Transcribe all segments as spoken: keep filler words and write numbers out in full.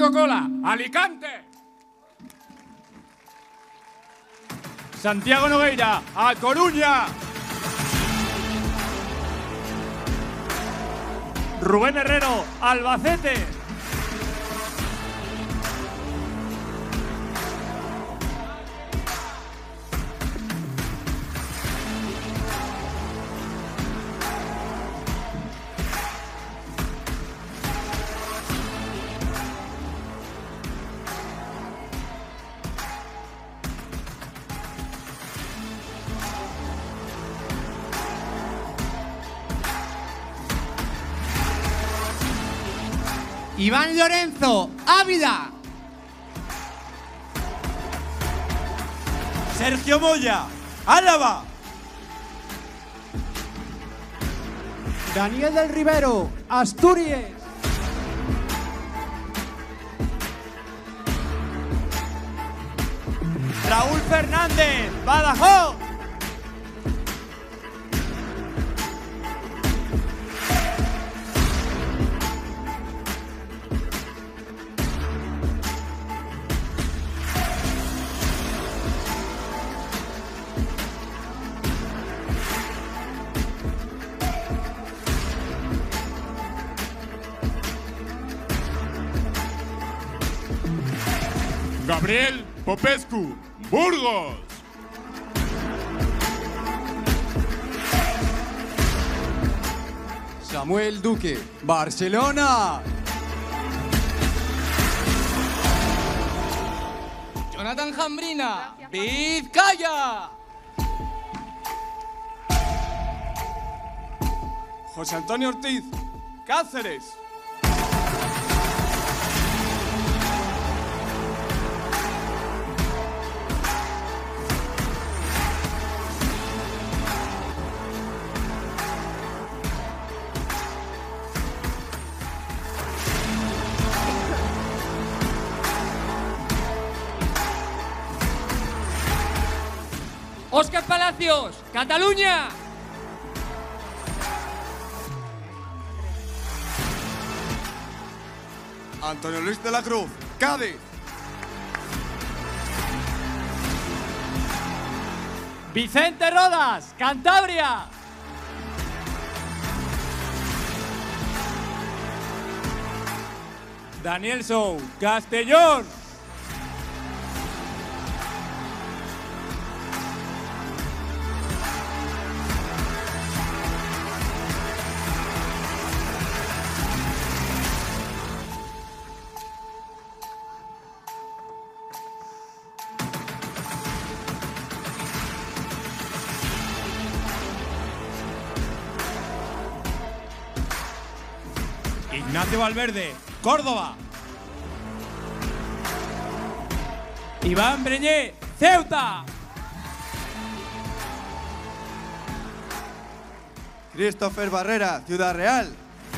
Francisco Cola, Alicante. Santiago Nogueira, A Coruña. Rubén Herrero, Albacete. Iván Lorenzo, Ávila. Sergio Moya, Álava. Daniel del Rivero, Asturias. Raúl Fernández, Badajoz. Gabriel Popescu, Burgos. Samuel Duque, Barcelona. Jonathan Jambrina, Vizcaya. José Antonio Ortiz, Cáceres. Óscar Palacios, Cataluña. Antonio Luis de la Cruz, Cádiz. Vicente Rodas, Cantabria. Daniel Sou, Castellón. Ignacio Valverde, Córdoba. Iván Breñé, Ceuta. Christopher Barrera, Ciudad Real.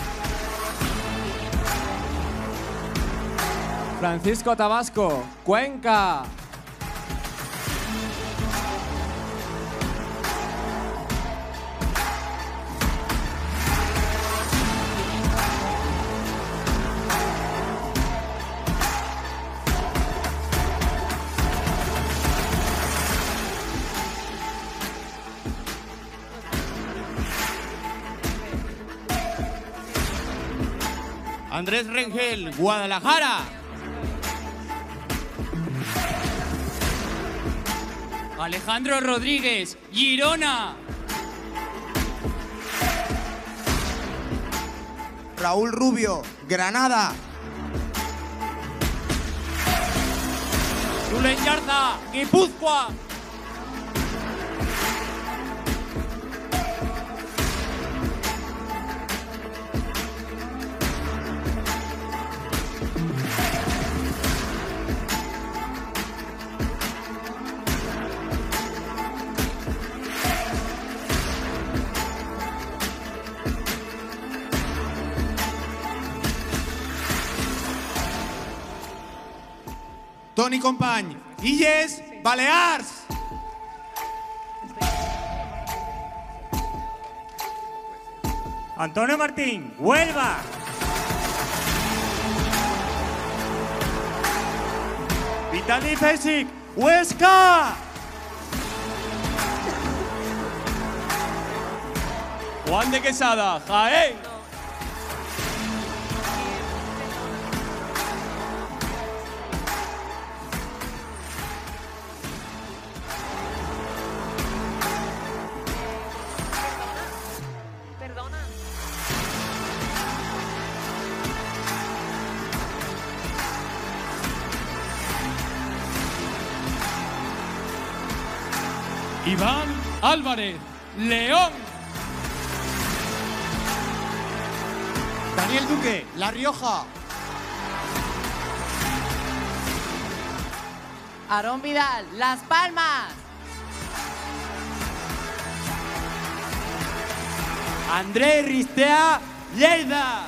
Francisco Tabasco, Cuenca. Andrés Rengel, Guadalajara. Alejandro Rodríguez, Girona. Raúl Rubio, Granada. Julen Yarza, Guipúzcoa. Toni Company, Illes, Balears. Antonio Martín, Huelva. Vitali Pesic, Huesca. Juan de Quesada, Jaén. Perdona. Iván Álvarez, León. Daniel Duque, La Rioja. Aarón Vidal, Las Palmas. Andrés Ristea, Lleida.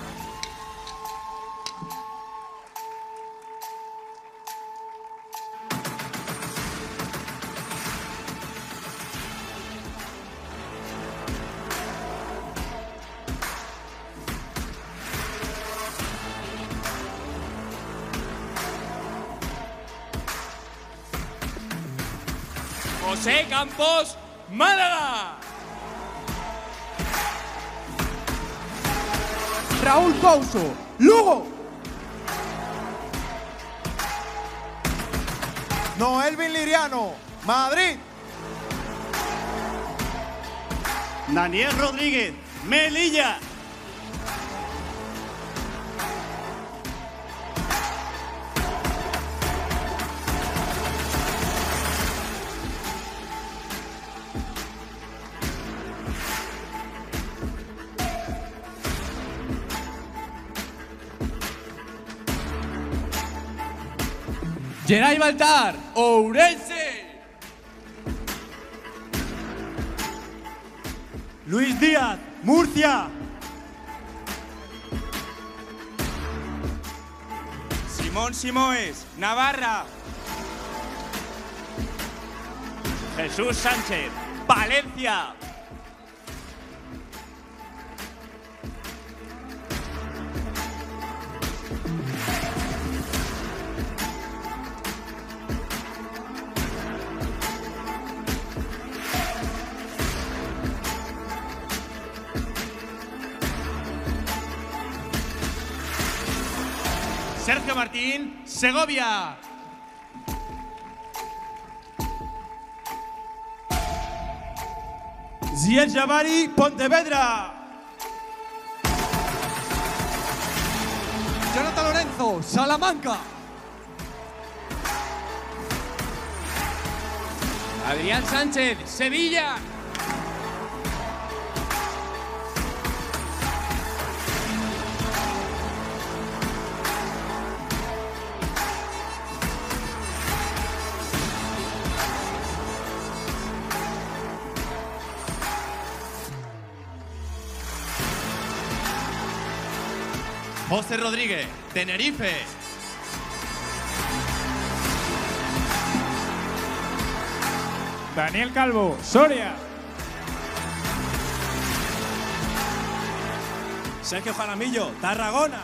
José Campos, Málaga. Raúl Couso, Lugo. Noelvin Liriano, Madrid. Daniel Rodríguez, Melilla. Geray Baltar, Ourense. Luis Díaz, Murcia. Simón Simoes, Navarra. Jesús Sánchez, Valencia. Sergio Martín, Segovia. Ziel Jabari, Pontevedra. Jonathan Lorenzo, Salamanca. Adrián Sánchez, Sevilla. José Rodríguez, Tenerife. Daniel Calvo, Soria. Sergio Jaramillo, Tarragona.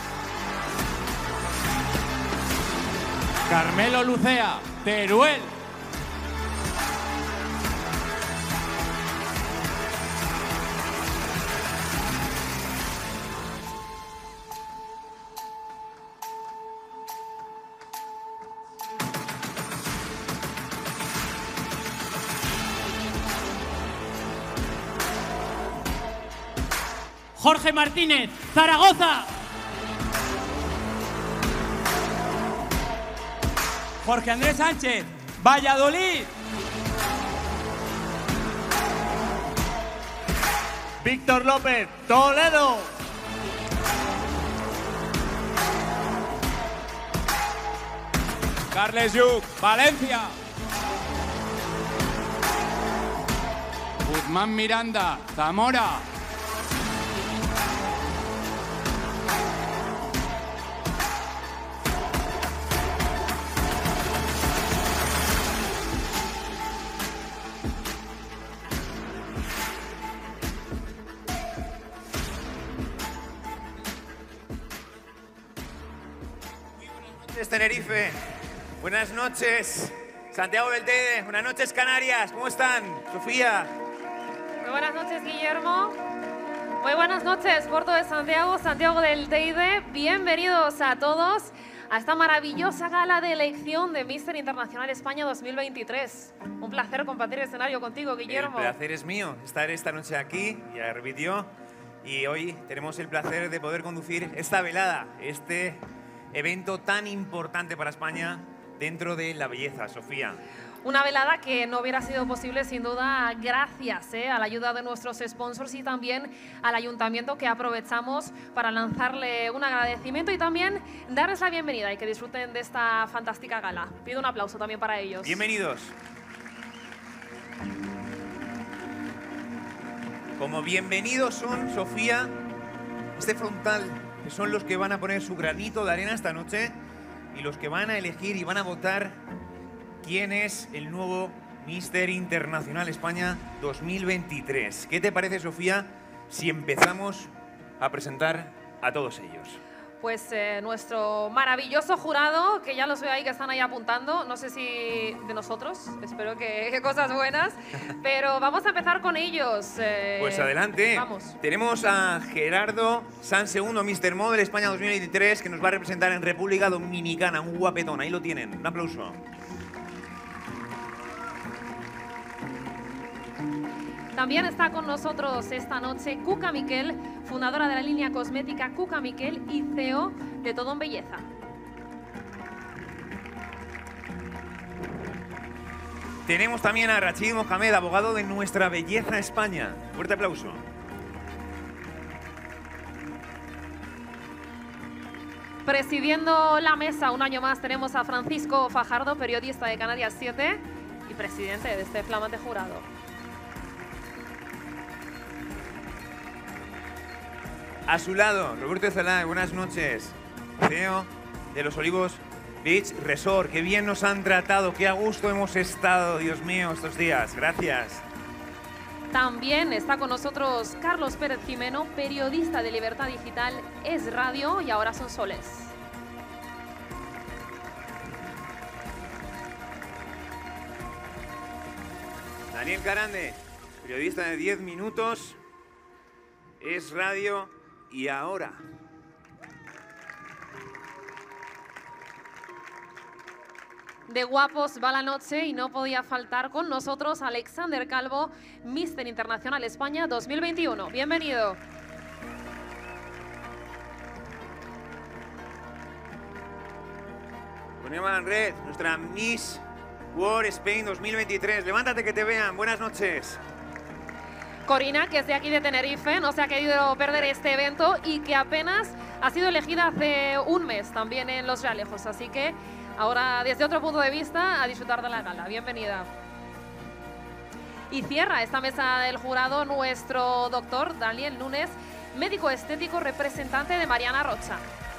Carmelo Lucea, Teruel. Jorge Martínez, Zaragoza. Jorge Andrés Sánchez, Valladolid. Víctor López, Toledo. Carles Lluc, Valencia. Guzmán Miranda, Zamora. Tenerife. Buenas noches, Santiago del Teide. Buenas noches, Canarias. ¿Cómo están? Sofía. Muy buenas noches, Guillermo. Muy buenas noches, Puerto de Santiago, Santiago del Teide. Bienvenidos a todos a esta maravillosa gala de elección de míster Internacional España dos mil veintitrés. Un placer compartir escenario contigo, Guillermo. El placer es mío estar esta noche aquí, ya repitió, y hoy tenemos el placer de poder conducir esta velada, este evento tan importante para España dentro de la belleza, Sofía. Una velada que no hubiera sido posible sin duda gracias ¿eh? a la ayuda de nuestros sponsors y también al ayuntamiento, que aprovechamos para lanzarle un agradecimiento y también darles la bienvenida y que disfruten de esta fantástica gala. Pido un aplauso también para ellos. Bienvenidos. Como bienvenidos son, Sofía, este frontal, que son los que van a poner su granito de arena esta noche y los que van a elegir y van a votar quién es el nuevo míster Internacional España dos mil veintitrés. ¿Qué te parece, Sofía, si empezamos a presentar a todos ellos? Pues eh, nuestro maravilloso jurado, que ya los veo ahí que están ahí apuntando, no sé si de nosotros, espero que, que cosas buenas, pero vamos a empezar con ellos. Eh, pues adelante. Vamos. Tenemos a Gerardo San Segundo, míster Model España dos mil veintitrés, que nos va a representar en República Dominicana, un guapetón, ahí lo tienen, un aplauso. También está con nosotros esta noche Cuca Miquel, fundadora de la línea cosmética Cuca Miquel y C E O de Todo en Belleza. Tenemos también a Rachid Mohamed, abogado de Nuestra Belleza España. Fuerte aplauso. Presidiendo la mesa un año más tenemos a Francisco Fajardo, periodista de Canarias siete y presidente de este flamante jurado. A su lado, Roberto Zelay, buenas noches. C E O de Los Olivos Beach Resort. Qué bien nos han tratado, qué a gusto hemos estado, Dios mío, estos días. Gracias. También está con nosotros Carlos Pérez Jimeno, periodista de Libertad Digital, Es Radio y Ahora Son Soles. Daniel Carande, periodista de diez minutos, Es Radio y Ahora. De guapos va la noche y no podía faltar con nosotros Alexander Calvo, míster Internacional España dos mil veintiuno. Bienvenido. Ponemos en red nuestra Miss World Spain dos mil veintitrés. Levántate que te vean. Buenas noches. Corina, que es de aquí de Tenerife, no se ha querido perder este evento y que apenas ha sido elegida hace un mes también en Los Realejos. Así que ahora, desde otro punto de vista, a disfrutar de la gala. Bienvenida. Y cierra esta mesa del jurado nuestro doctor Daniel Núñez, médico estético representante de Mariana Rocha.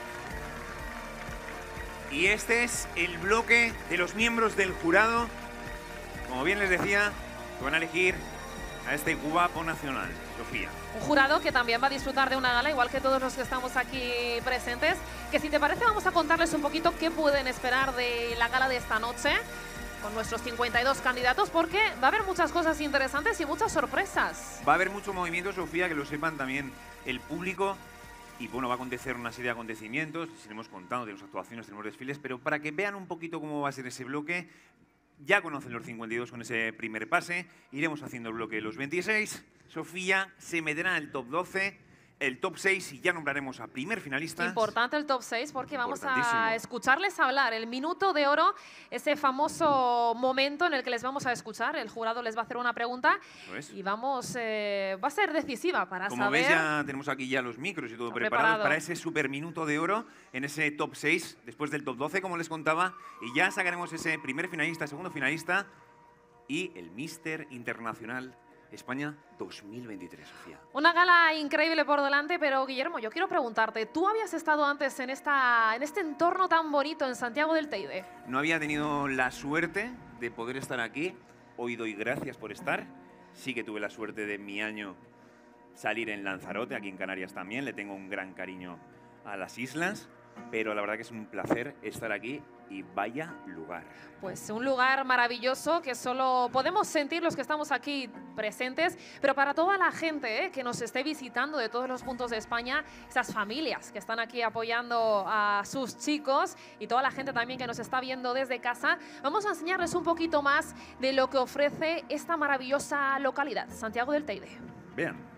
Y este es el bloque de los miembros del jurado. Como bien les decía, que van a elegir a este guapo nacional, Sofía. Un jurado que también va a disfrutar de una gala, igual que todos los que estamos aquí presentes, que si te parece vamos a contarles un poquito qué pueden esperar de la gala de esta noche con nuestros cincuenta y dos candidatos, porque va a haber muchas cosas interesantes y muchas sorpresas. Va a haber mucho movimiento, Sofía, que lo sepan también el público. Y bueno, va a acontecer una serie de acontecimientos, les hemos contado, tenemos actuaciones, tenemos desfiles, pero para que vean un poquito cómo va a ser ese bloque, ya conocen los cincuenta y dos con ese primer pase, iremos haciendo el bloque de los veintiséis. Sofía se meterá en el top doce, el top seis y ya nombraremos a primer finalista. Importante el top seis porque vamos a escucharles hablar. El minuto de oro, ese famoso momento en el que les vamos a escuchar. El jurado les va a hacer una pregunta y vamos, eh, va a ser decisiva para Como saber… Como ves, ya tenemos aquí ya los micros y todo preparado preparado para ese super minuto de oro en ese top seis, después del top doce, como les contaba. Y ya sacaremos ese primer finalista, segundo finalista y el míster Internacional España dos mil veintitrés, Sofía. Una gala increíble por delante, pero Guillermo, yo quiero preguntarte, ¿tú habías estado antes en, esta, en este entorno tan bonito en Santiago del Teide? No había tenido la suerte de poder estar aquí. Hoy doy gracias por estar. Sí que tuve la suerte de mi año salir en Lanzarote, aquí en Canarias también. Le tengo un gran cariño a las islas. pero la verdad que es un placer estar aquí y vaya lugar. Pues un lugar maravilloso que solo podemos sentir los que estamos aquí presentes, pero para toda la gente ¿eh? que nos esté visitando de todos los puntos de España, esas familias que están aquí apoyando a sus chicos y toda la gente también que nos está viendo desde casa, vamos a enseñarles un poquito más de lo que ofrece esta maravillosa localidad, Santiago del Teide. Vean.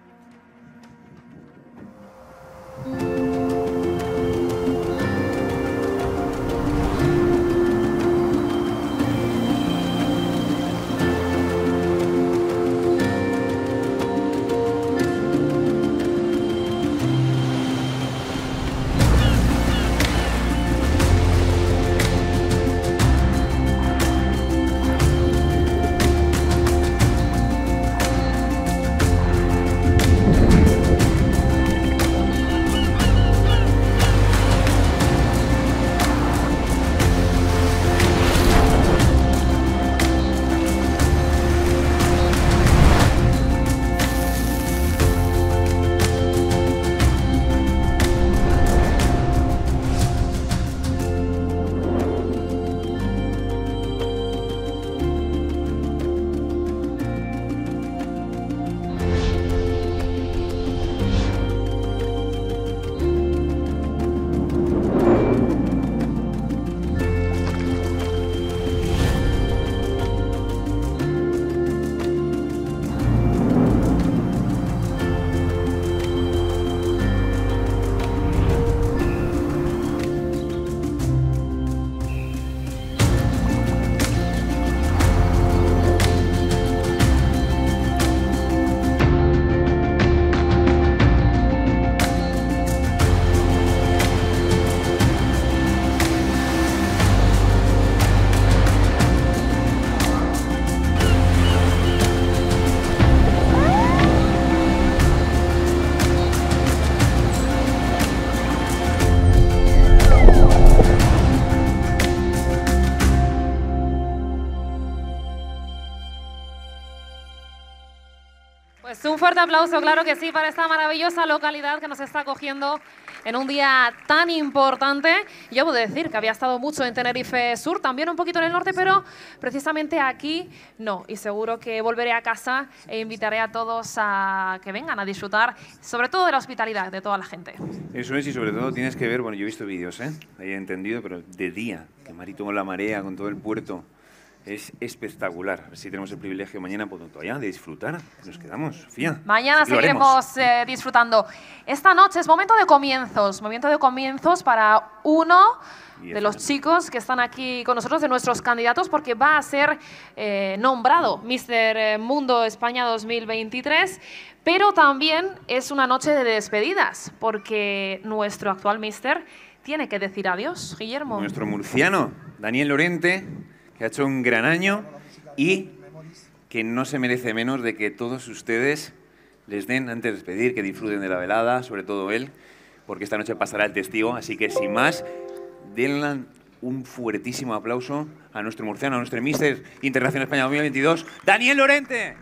Pues un fuerte aplauso, claro que sí, para esta maravillosa localidad que nos está acogiendo en un día tan importante. Yo puedo decir que había estado mucho en Tenerife Sur, también un poquito en el norte, pero precisamente aquí no. Y seguro que volveré a casa e invitaré a todos a que vengan a disfrutar, sobre todo de la hospitalidad de toda la gente. Eso es, y sobre todo tienes que ver, bueno, yo he visto vídeos, ¿eh? Ahí he entendido, pero de día, que Marito con la marea, con todo el puerto. Es espectacular. A ver si tenemos el privilegio mañana por todavía de disfrutar. Nos quedamos, Sofía. Mañana seguiremos eh, disfrutando. Esta noche es momento de comienzos. Momento de comienzos para uno de los chicos que están aquí con nosotros, de nuestros candidatos, porque va a ser eh, nombrado míster Mundo España dos mil veintitrés. Pero también es una noche de despedidas, porque nuestro actual míster tiene que decir adiós, Guillermo. Nuestro murciano, Daniel Lorente, que ha hecho un gran año y que no se merece menos de que todos ustedes les den, antes de despedir, que disfruten de la velada, sobre todo él, porque esta noche pasará el testigo. Así que, sin más, denle un fuertísimo aplauso a nuestro murciano, a nuestro míster Internacional España dos mil veintidós, Daniel Lorente.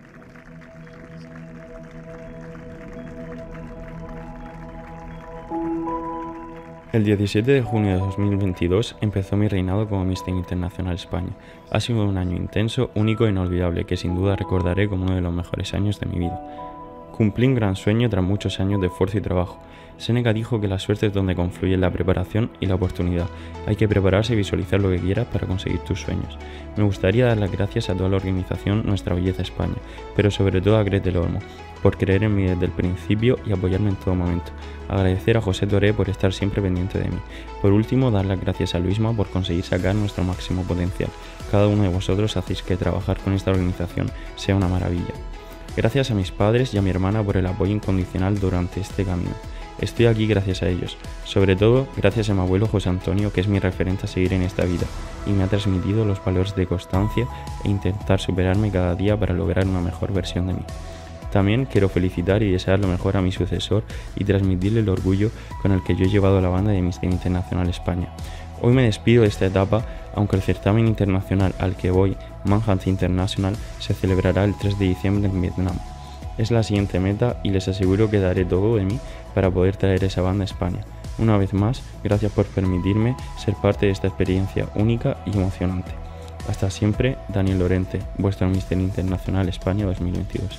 El diecisiete de junio de dos mil veintidós empezó mi reinado como míster Internacional España. Ha sido un año intenso, único e inolvidable que sin duda recordaré como uno de los mejores años de mi vida. Cumplí un gran sueño tras muchos años de esfuerzo y trabajo. Séneca dijo que la suerte es donde confluyen la preparación y la oportunidad. Hay que prepararse y visualizar lo que quieras para conseguir tus sueños. Me gustaría dar las gracias a toda la organización Nuestra Belleza España, pero sobre todo a Gret del Olmo, por creer en mí desde el principio y apoyarme en todo momento. Agradecer a José Toré por estar siempre pendiente de mí. Por último, dar las gracias a Luisma por conseguir sacar nuestro máximo potencial. Cada uno de vosotros hacéis que trabajar con esta organización sea una maravilla. Gracias a mis padres y a mi hermana por el apoyo incondicional durante este camino. Estoy aquí gracias a ellos. Sobre todo, gracias a mi abuelo José Antonio, que es mi referente a seguir en esta vida y me ha transmitido los valores de constancia e intentar superarme cada día para lograr una mejor versión de mí. También quiero felicitar y desear lo mejor a mi sucesor y transmitirle el orgullo con el que yo he llevado la banda de míster Internacional España. Hoy me despido de esta etapa, aunque el certamen internacional al que voy, Manhunt International, se celebrará el tres de diciembre en Vietnam. Es la siguiente meta y les aseguro que daré todo de mí para poder traer esa banda a España. Una vez más, gracias por permitirme ser parte de esta experiencia única y emocionante. Hasta siempre, Daniel Lorente, vuestro míster Internacional España dos mil veintidós.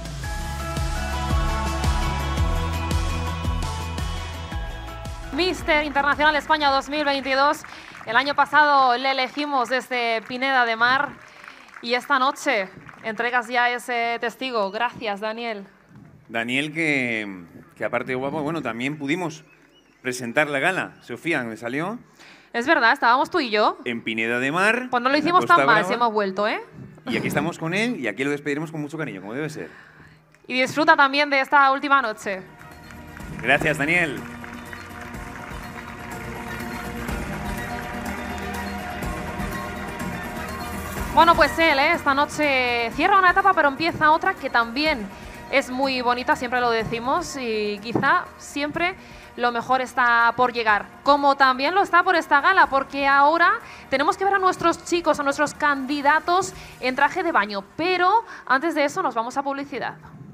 míster Internacional España dos mil veintidós. El año pasado le elegimos desde Pineda de Mar y esta noche entregas ya ese testigo. Gracias, Daniel. Daniel, que, que aparte de guapo, bueno, también pudimos presentar la gala. Sofía, ¿me salió? Es verdad, estábamos tú y yo. En Pineda de Mar. Pues no lo hicimos tan mal si hemos vuelto, ¿eh? Y aquí estamos con él y aquí lo despediremos con mucho cariño, como debe ser. Y disfruta también de esta última noche. Gracias, Daniel. Bueno, pues él, ¿eh? Esta noche cierra una etapa, pero empieza otra que también es muy bonita, siempre lo decimos, y quizá siempre lo mejor está por llegar. Como también lo está por esta gala, porque ahora tenemos que ver a nuestros chicos, a nuestros candidatos en traje de baño. Pero antes de eso nos vamos a publicidad.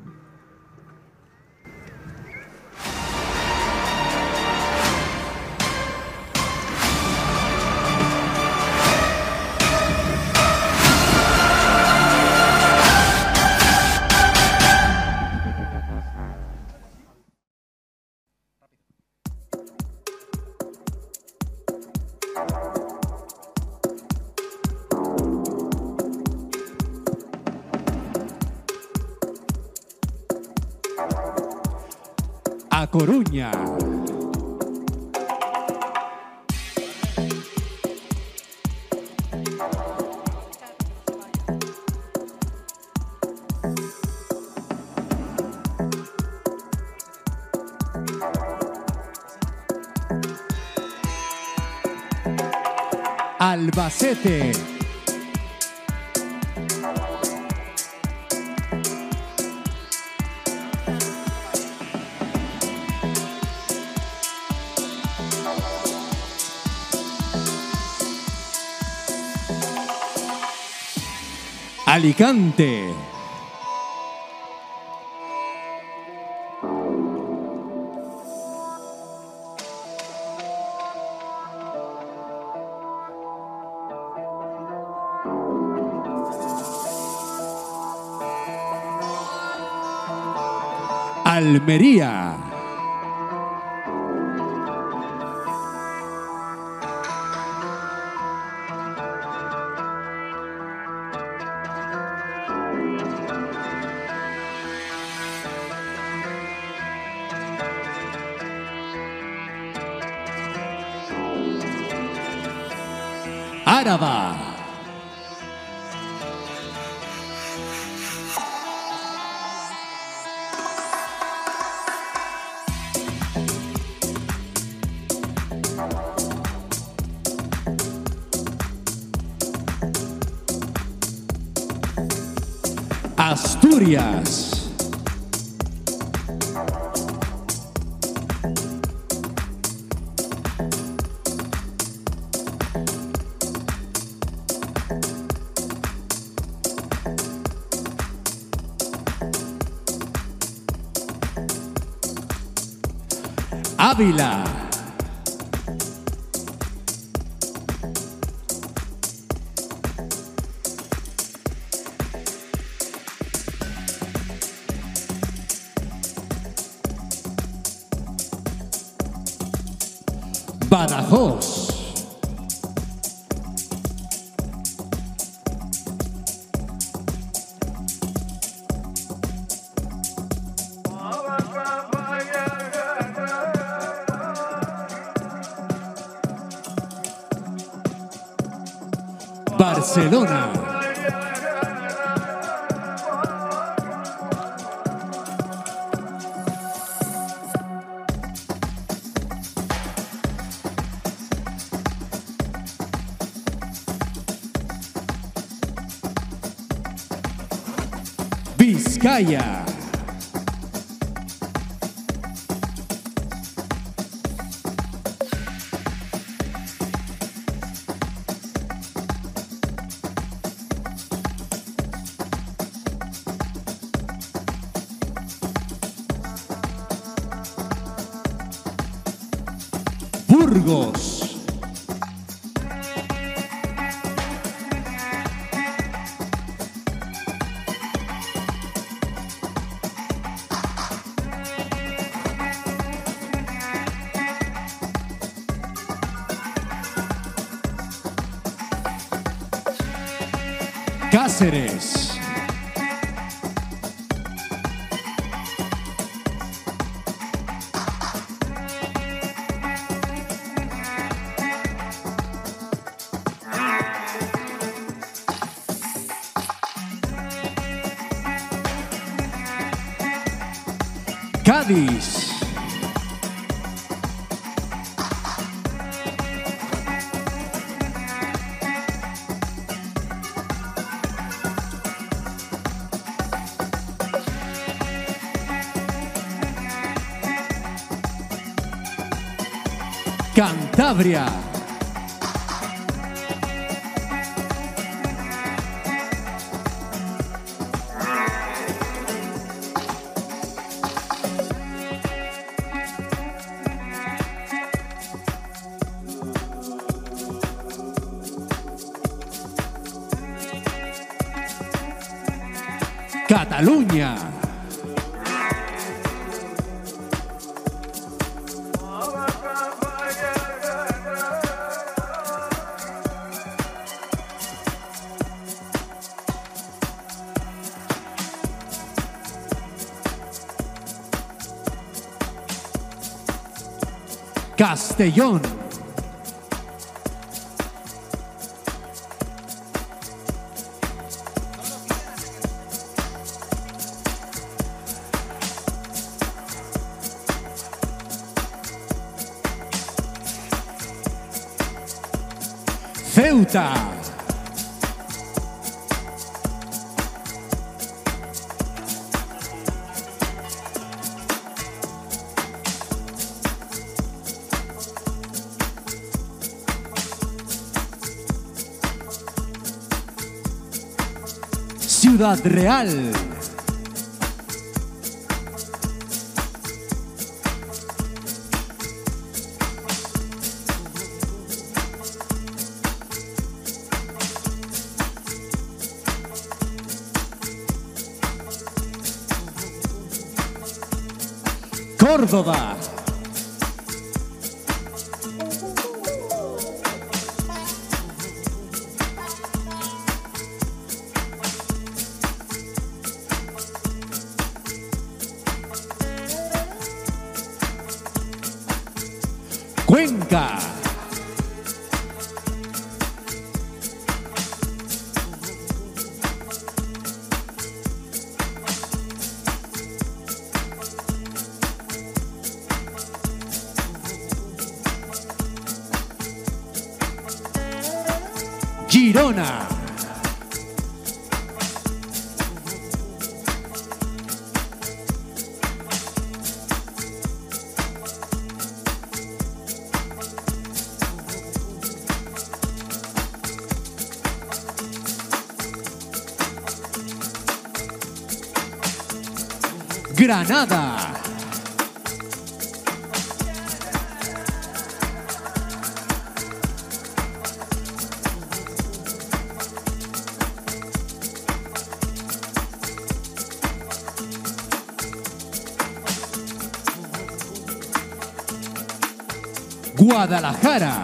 A Coruña. Albacete. Alicante. Almería. Áraba. Asturias. Ávila. Badajoz. Barcelona. Vizcaya. Burgos. Cáceres. Cádiz. Cantabria. Cataluña. Castellón. Ceuta. Ciudad Real. Córdoba. Cuenca. Girona. Granada. Guadalajara.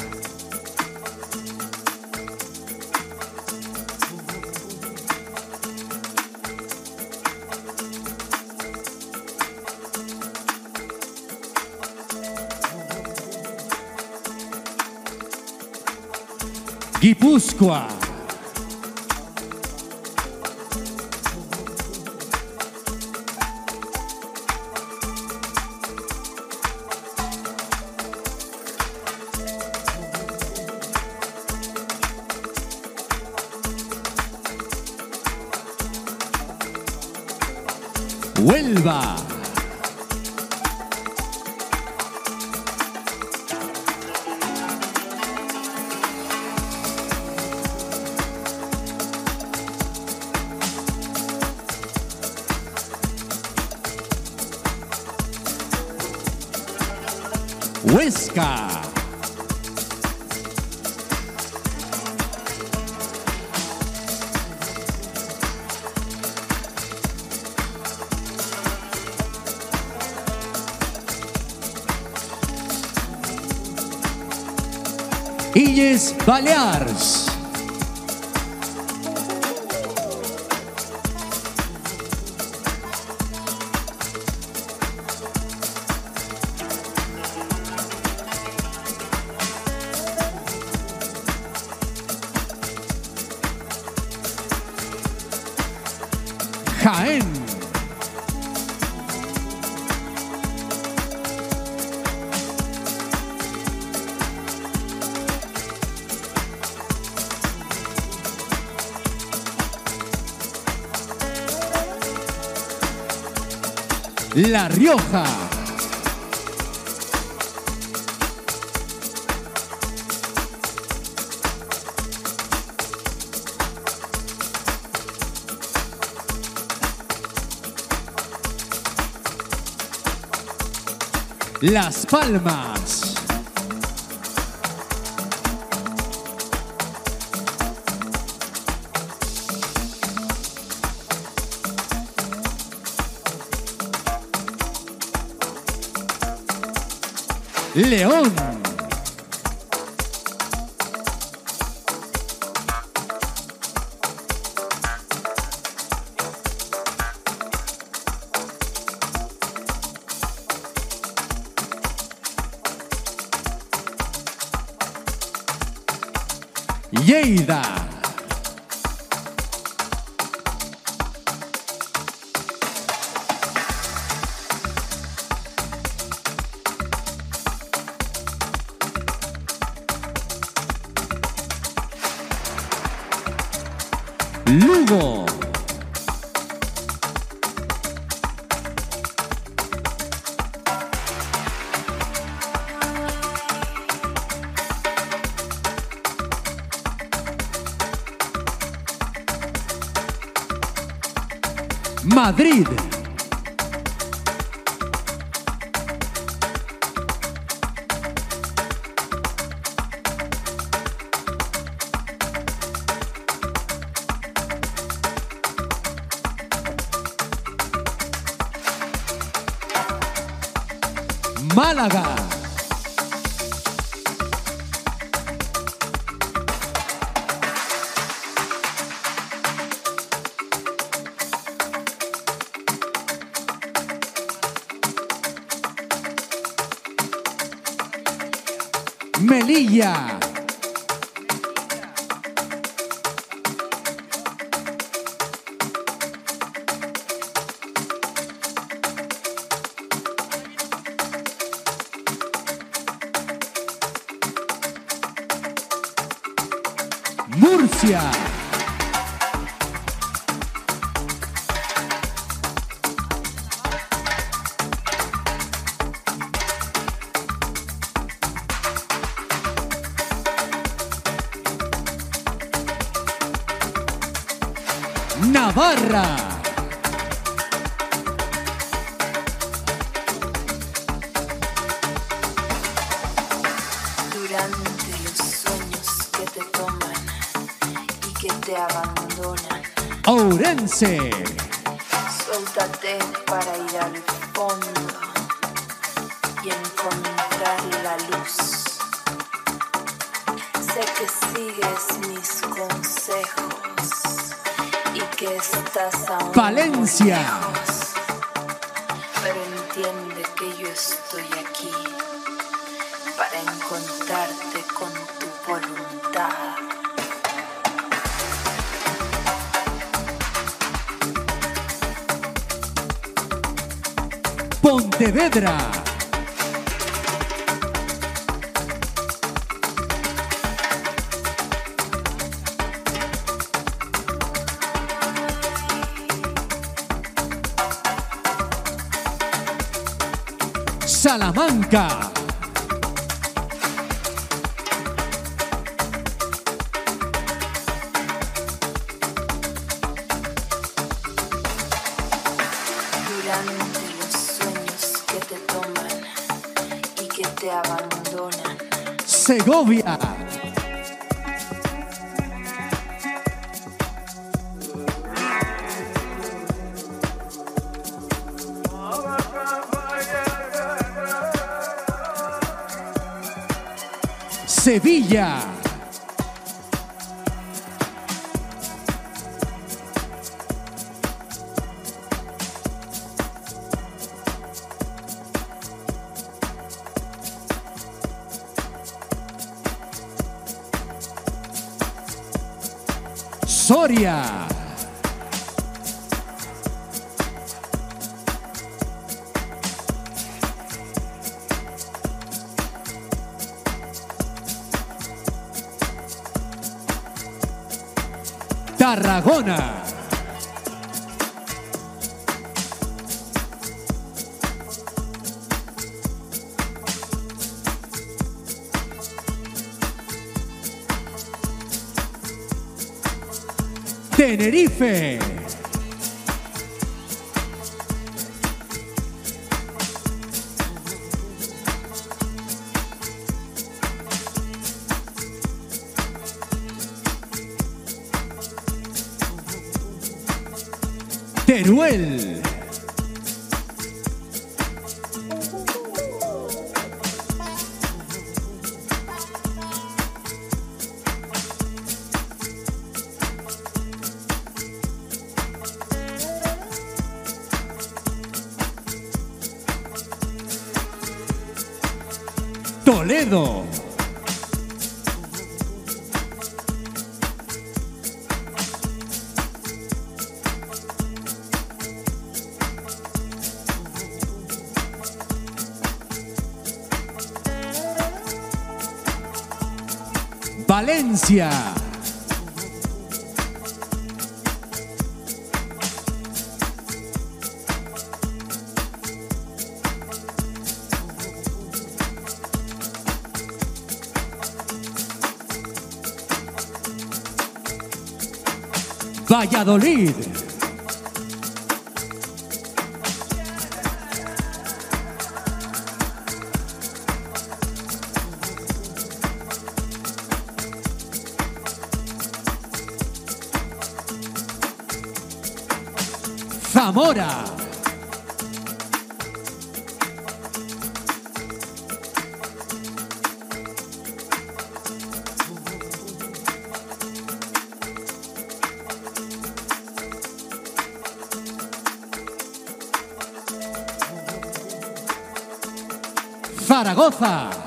Guipúzcoa. Huelva. Huesca. Illes Balears. Jaén. La Rioja. Las Palmas. León. Lleida. Lugo. Madrid. Málaga. Melilla. Murcia. Navarra. Durante los sueños que te toman y que te abandonan, Ourense. suéltate para ir al fondo y encontrar la luz. Sé que sigues mis consejos y que estás aún Valencia. muy lejos, pero entiende que yo estoy aquí para encontrarte con tu voluntad. Pontevedra. Salamanca. Durante los sueños que te toman y que te abandonan, Segovia. Sevilla. Soria. Tarragona. Tenerife. Teruel. Toledo. Valencia. Valladolid. Zamora. Zaragoza.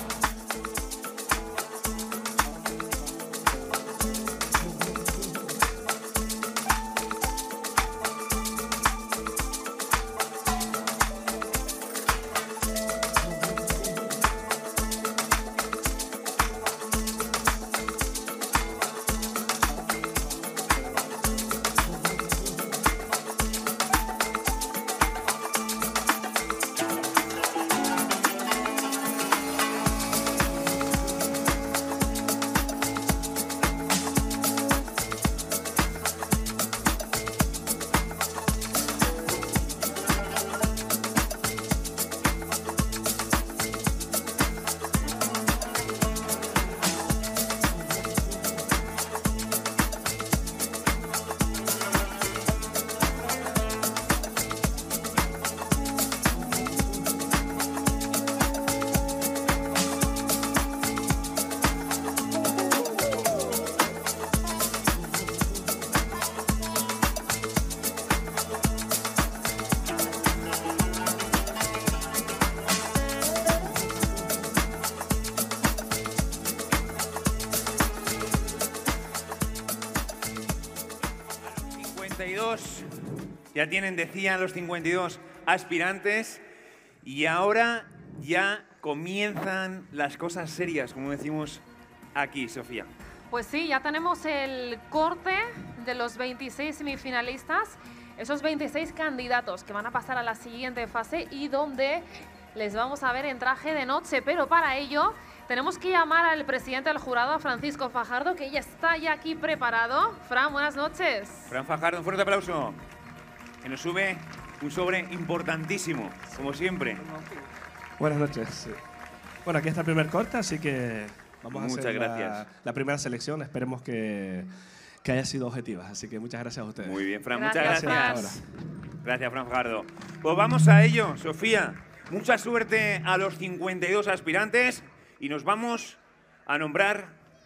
Ya tienen, decían, los cincuenta y dos aspirantes y ahora ya comienzan las cosas serias, como decimos aquí, Sofía. Pues sí, ya tenemos el corte de los veintiséis semifinalistas, esos veintiséis candidatos que van a pasar a la siguiente fase y donde les vamos a ver en traje de noche, pero para ello tenemos que llamar al presidente del jurado, a Francisco Fajardo, que ya está ya aquí preparado. Fran, buenas noches. Fran Fajardo, un fuerte aplauso. Que nos sube un sobre importantísimo, como siempre. Buenas noches. Bueno, aquí está el primer corte, así que vamos muchas a hacer gracias. La, la primera selección. Esperemos que, que haya sido objetiva. Así que muchas gracias a ustedes. Muy bien, Fran, Gracias, muchas gracias. Fran. Gracias, Fran Fajardo. Pues vamos a ello, Sofía. Mucha suerte a los cincuenta y dos aspirantes y nos vamos a nombrar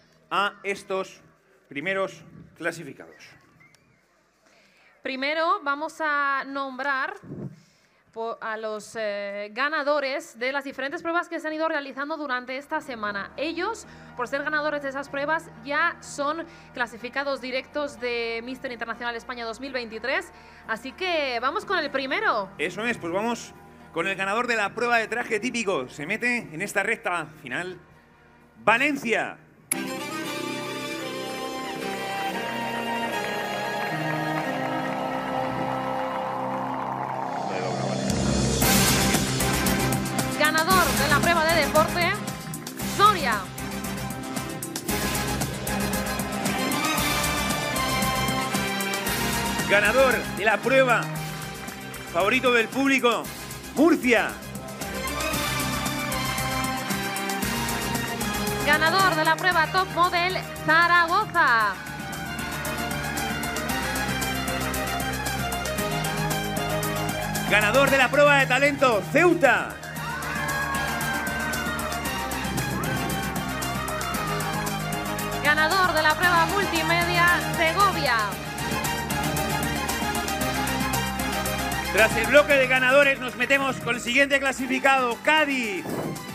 a estos primeros clasificados. Primero vamos a nombrar a los eh, ganadores de las diferentes pruebas que se han ido realizando durante esta semana. Ellos, por ser ganadores de esas pruebas, ya son clasificados directos de míster Internacional España dos mil veintitrés. Así que vamos con el primero. Eso es, pues vamos con el ganador de la prueba de traje típico. Se mete en esta recta final Valencia. Ganador de la prueba de deporte, Soria. Ganador de la prueba, favorito del público, Murcia. Ganador de la prueba Top Model, Zaragoza. Ganador de la prueba de talento, Ceuta. Ganador de la prueba multimedia, Segovia. Tras el bloque de ganadores nos metemos con el siguiente clasificado, Cádiz.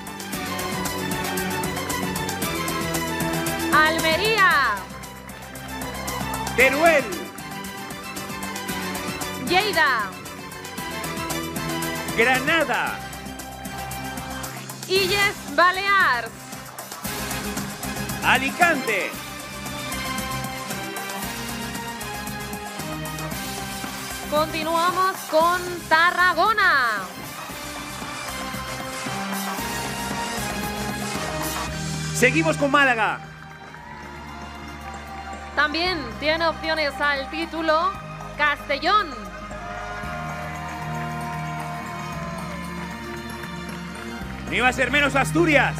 Almería. Teruel. Lleida. Granada. Illes Balears. Alicante. Continuamos con Tarragona. Seguimos con Málaga. También tiene opciones al título Castellón. No iba a ser menos Asturias.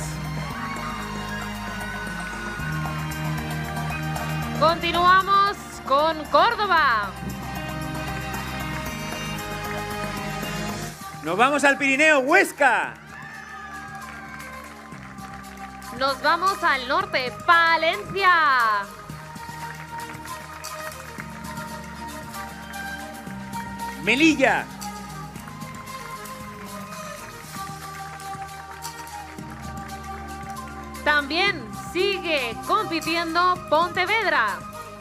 Continuamos con Córdoba. Nos vamos al Pirineo, Huesca. Nos vamos al norte, Palencia. Melilla. También sigue compitiendo Pontevedra.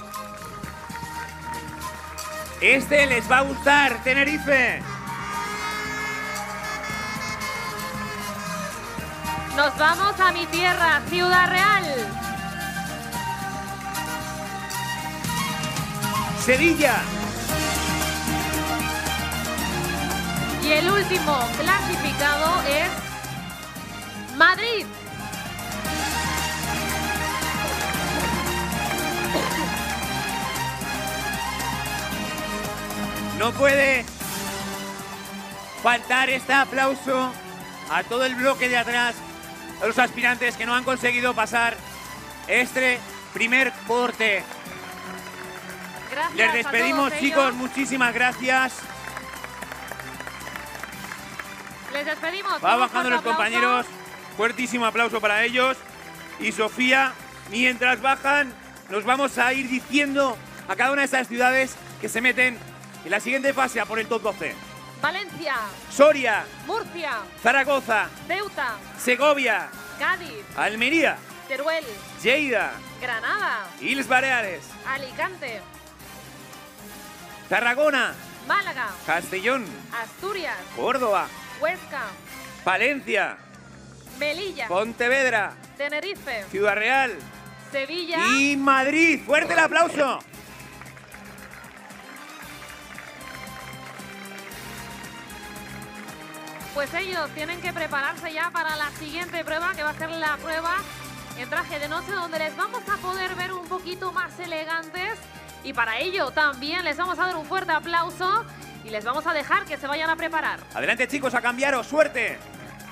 Este les va a gustar, Tenerife. Nos vamos a mi tierra, Ciudad Real. Sevilla. Y el último clasificado es Madrid. No puede faltar este aplauso a todo el bloque de atrás, a los aspirantes que no han conseguido pasar este primer corte. Gracias. Les despedimos, a todos chicos, ellos. muchísimas gracias. Les despedimos. Va Un bajando fuerte los aplauso. compañeros. Fuertísimo aplauso para ellos. Y Sofía, mientras bajan, nos vamos a ir diciendo a cada una de estas ciudades que se meten en la siguiente fase a por el top doce. Valencia, Soria, Murcia, Zaragoza, Ceuta, Segovia, Cádiz, Almería, Teruel, Lleida, Granada, Illes Baleares, Alicante, Tarragona, Málaga, Castellón, Asturias, Córdoba, Huesca, Palencia, Melilla, Pontevedra, Tenerife, Ciudad Real Sevilla y Madrid. ¡Fuerte el aplauso! Pues ellos tienen que prepararse ya para la siguiente prueba, que va a ser la prueba en traje de noche, donde les vamos a poder ver un poquito más elegantes. Y para ello también les vamos a dar un fuerte aplauso y les vamos a dejar que se vayan a preparar. Adelante, chicos, a cambiaros. ¡Suerte!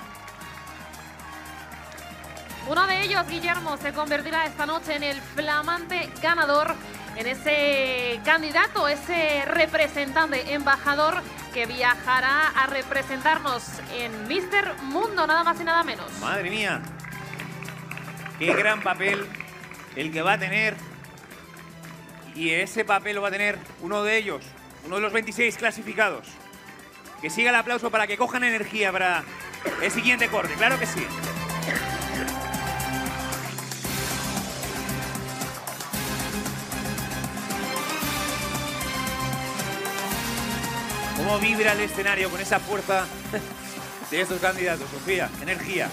Uno de ellos, Guillermo, se convertirá esta noche en el flamante ganador, en ese candidato, ese representante, embajador que viajará a representarnos en míster Mundo, nada más y nada menos. Madre mía, qué gran papel el que va a tener. Y ese papel lo va a tener uno de ellos, uno de los veintiséis clasificados. Que siga el aplauso para que cojan energía para el siguiente corte, claro que sí. ¿Cómo vibra el escenario con esa fuerza de estos candidatos, Sofía? Energía.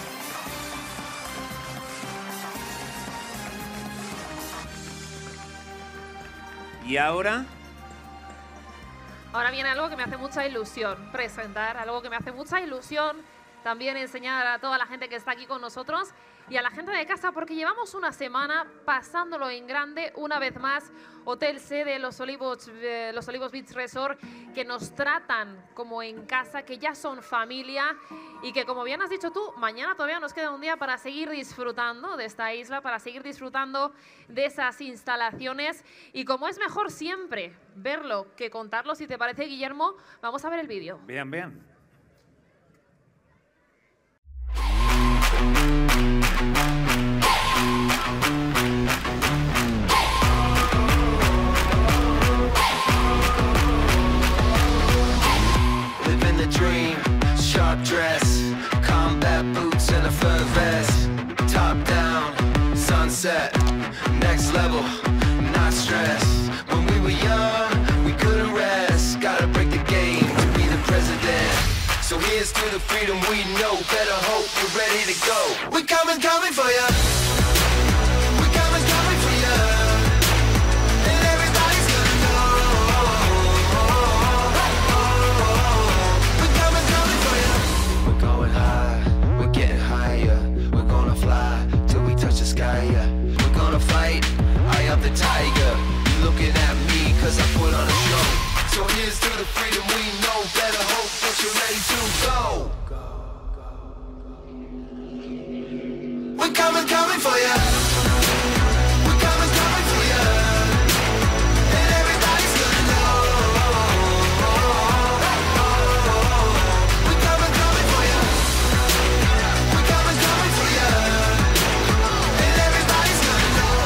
Y ahora... Ahora viene algo que me hace mucha ilusión presentar, algo que me hace mucha ilusión también enseñar a toda la gente que está aquí con nosotros y a la gente de casa, porque llevamos una semana pasándolo en grande, una vez más, Hotel Sede, Los Olivos, eh, Los Olivos Beach Resort, que nos tratan como en casa, que ya son familia y que, como bien has dicho tú, mañana todavía nos queda un día para seguir disfrutando de esta isla, para seguir disfrutando de esas instalaciones y como es mejor siempre verlo que contarlo, si te parece, Guillermo, vamos a ver el vídeo. Vean, vean. Living the dream, sharp dress, combat boots and a fur vest, top down, sunset, next level, not stress. When we were young, we couldn't rest, gotta break the game to be the president. So here's to the freedom we know, better hope you're ready to go. We coming, coming for ya. We coming, coming for ya. And everybody's gonna know. We coming, coming for ya. We're going high, we're getting higher. We're gonna fly till we touch the sky, yeah. We're gonna fight, eye of the tiger. You looking at me cause I put on a show. So here's to the freedom we know, better hope that you're ready to go. We're coming, coming for ya. We're coming, coming for ya. And everybody's gonna know. We're coming, coming for ya. We're coming, coming for ya. And everybody's gonna know.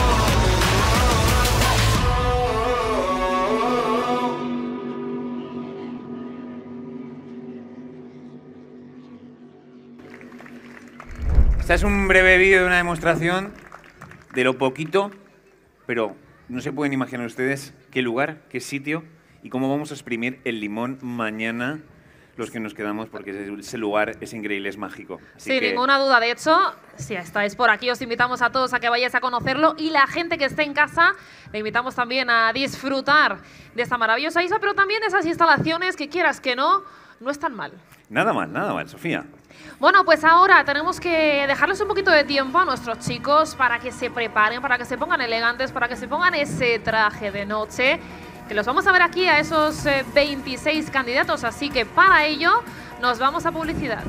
Este es un breve vídeo de una demostración de lo poquito, pero no se pueden imaginar ustedes qué lugar, qué sitio y cómo vamos a exprimir el limón mañana los que nos quedamos, porque ese lugar es increíble, es mágico. Así Sin que... ninguna duda. De hecho, si estáis por aquí, os invitamos a todos a que vayáis a conocerlo y la gente que esté en casa, le invitamos también a disfrutar de esta maravillosa isla, pero también de esas instalaciones que, quieras que no, no están mal. Nada mal, nada mal, Sofía. Bueno, pues ahora tenemos que dejarles un poquito de tiempo a nuestros chicos para que se preparen, para que se pongan elegantes, para que se pongan ese traje de noche, que los vamos a ver aquí a esos eh, veintiséis candidatos, así que para ello nos vamos a publicidad.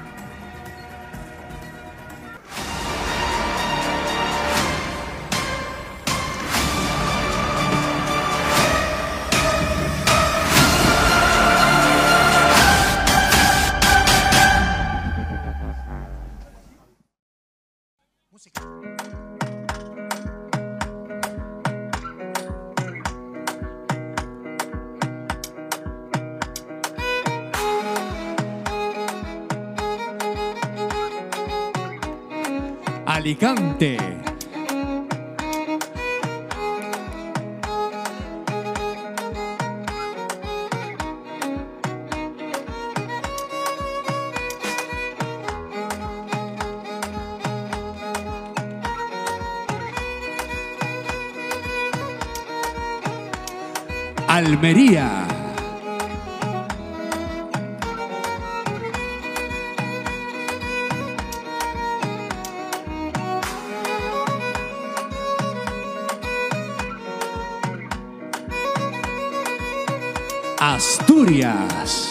Alicante. Almería. Asturias.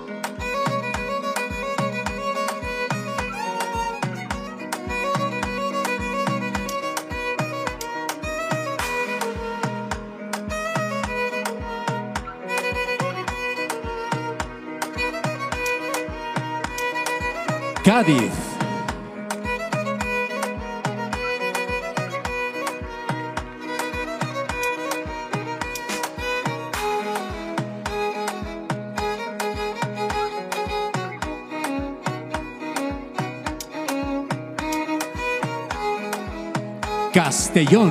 Cádiz. Castellón.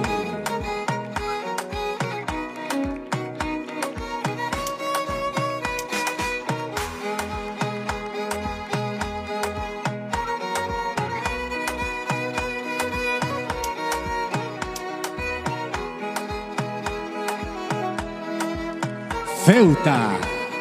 Ceuta.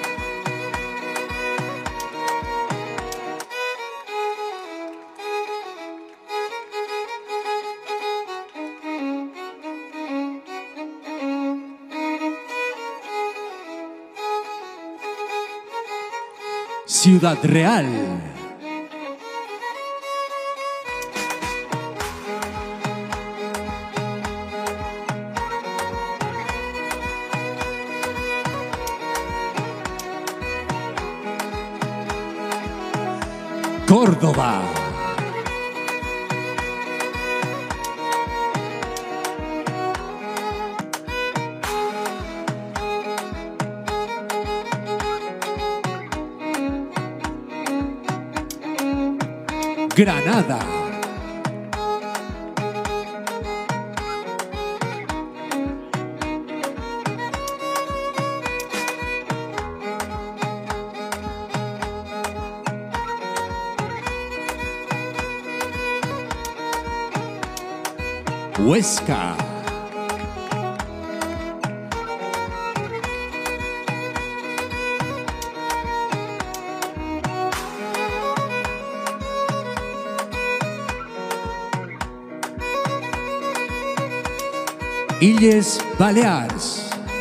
Ciudad Real. Córdoba. Granada. Huesca. Illes Balears.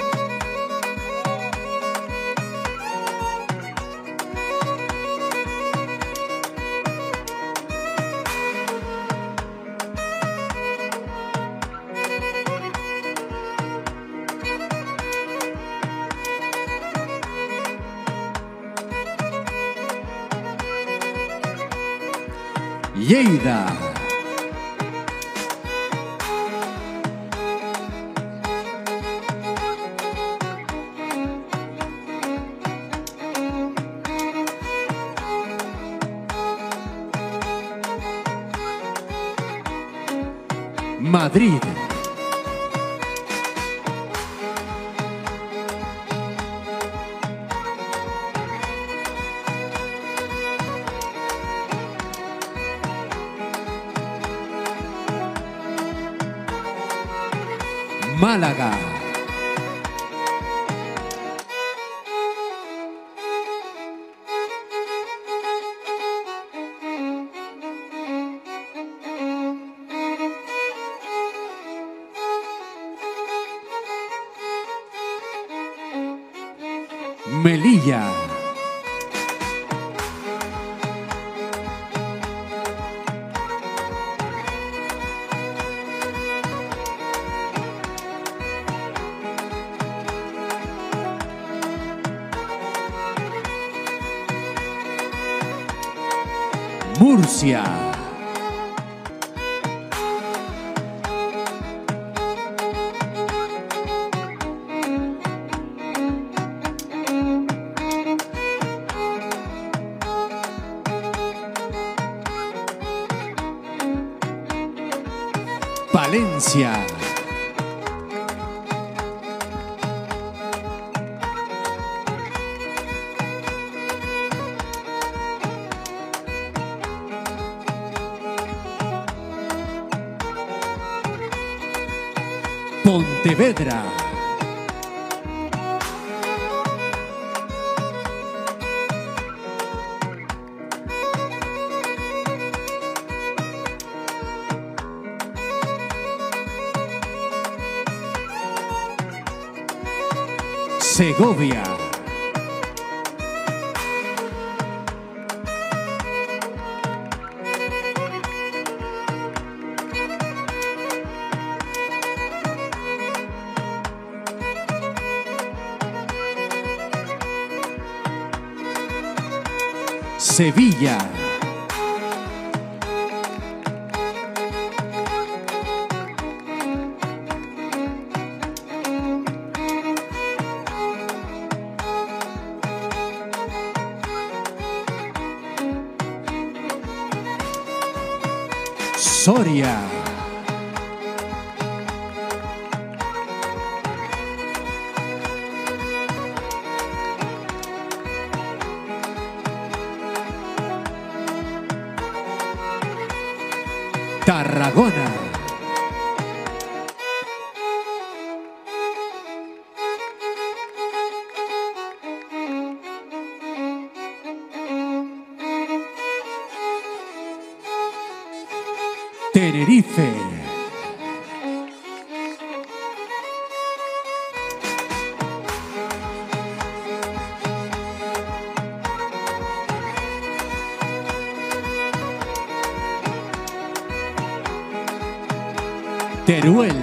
Lleida. Madrid. Málaga. Melilla. Murcia. Valencia. Pontevedra. Segovia. Sevilla. Soria. Tarragona. Tenerife. Teruel.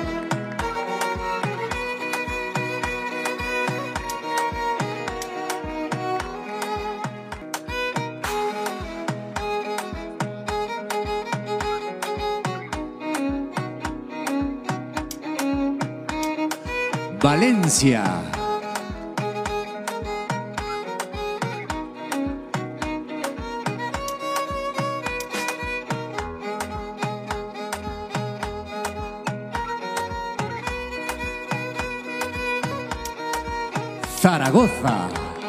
Valencia. Zaragoza.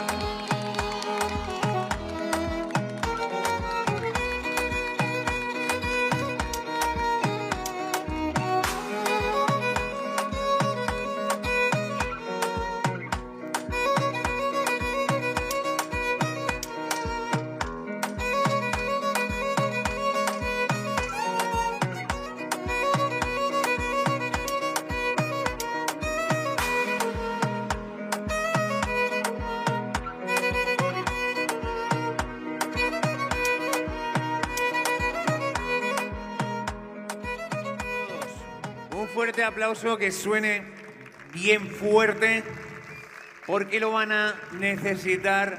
Fuerte aplauso, que suene bien fuerte, porque lo van a necesitar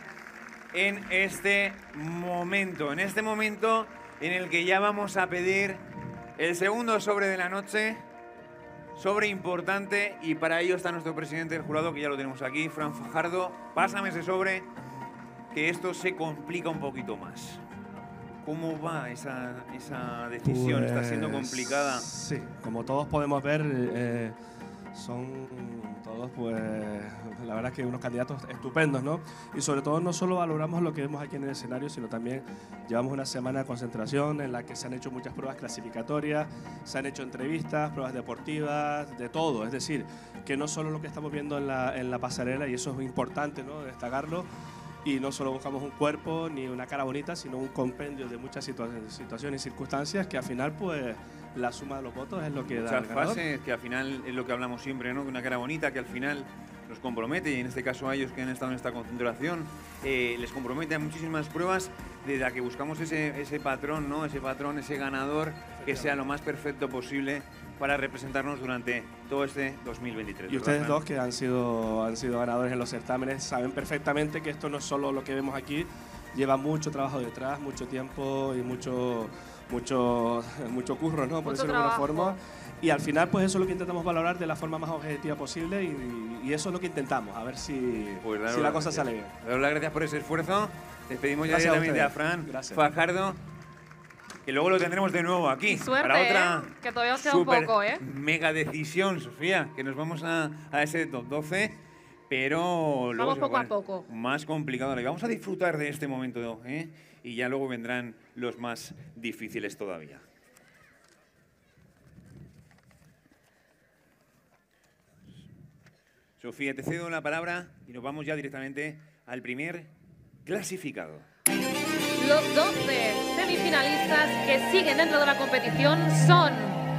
en este momento, en este momento en el que ya vamos a pedir el segundo sobre de la noche, sobre importante, y para ello está nuestro presidente del jurado, que ya lo tenemos aquí, Fran Fajardo. Pásame ese sobre, que esto se complica un poquito más. ¿Cómo va esa, esa decisión? Pues, ¿Está siendo complicada? Sí, como todos podemos ver, eh, son todos, pues, la verdad es que unos candidatos estupendos, ¿no? Y sobre todo no solo valoramos lo que vemos aquí en el escenario, sino también llevamos una semana de concentración en la que se han hecho muchas pruebas clasificatorias, se han hecho entrevistas, pruebas deportivas, de todo. Es decir, que no solo lo que estamos viendo en la, en la pasarela, y eso es muy importante, ¿no?, destacarlo. Y no solo buscamos un cuerpo ni una cara bonita, sino un compendio de muchas situa situaciones y circunstancias que al final, pues, la suma de los votos es lo que da el ganador. Muchas fases, que al final es lo que hablamos siempre, ¿no? Que una cara bonita que al final nos compromete, y en este caso a ellos que han estado en esta concentración, eh, les compromete a muchísimas pruebas, desde la que buscamos ese, ese patrón, ¿no? Ese patrón, ese ganador, que sea lo más perfecto posible para representarnos durante todo este dos mil veintitrés. Y ustedes dos, que han sido, han sido ganadores en los certámenes, saben perfectamente que esto no es solo lo que vemos aquí, lleva mucho trabajo detrás, mucho tiempo y mucho, mucho, mucho curro, ¿no?, por decirlo de alguna forma. Y al final, pues eso es lo que intentamos valorar de la forma más objetiva posible, y, y eso es lo que intentamos, a ver si, pues si la cosa sale bien. Daros las gracias por ese esfuerzo. Despedimos ya Gracias directamente a, a Fran Gracias. Fajardo, que luego lo tendremos de nuevo aquí. Y suerte, para otra ¿eh? Que todavía os queda un super poco, ¿eh? mega decisión, Sofía, que nos vamos a, a ese top doce, pero luego Vamos se va poco a poner poco. más complicado. Vamos a disfrutar de este momento, ¿eh? Y ya luego vendrán los más difíciles todavía. Sofía, te cedo la palabra y nos vamos ya directamente al primer clasificado. Los doce semifinalistas que siguen dentro de la competición son,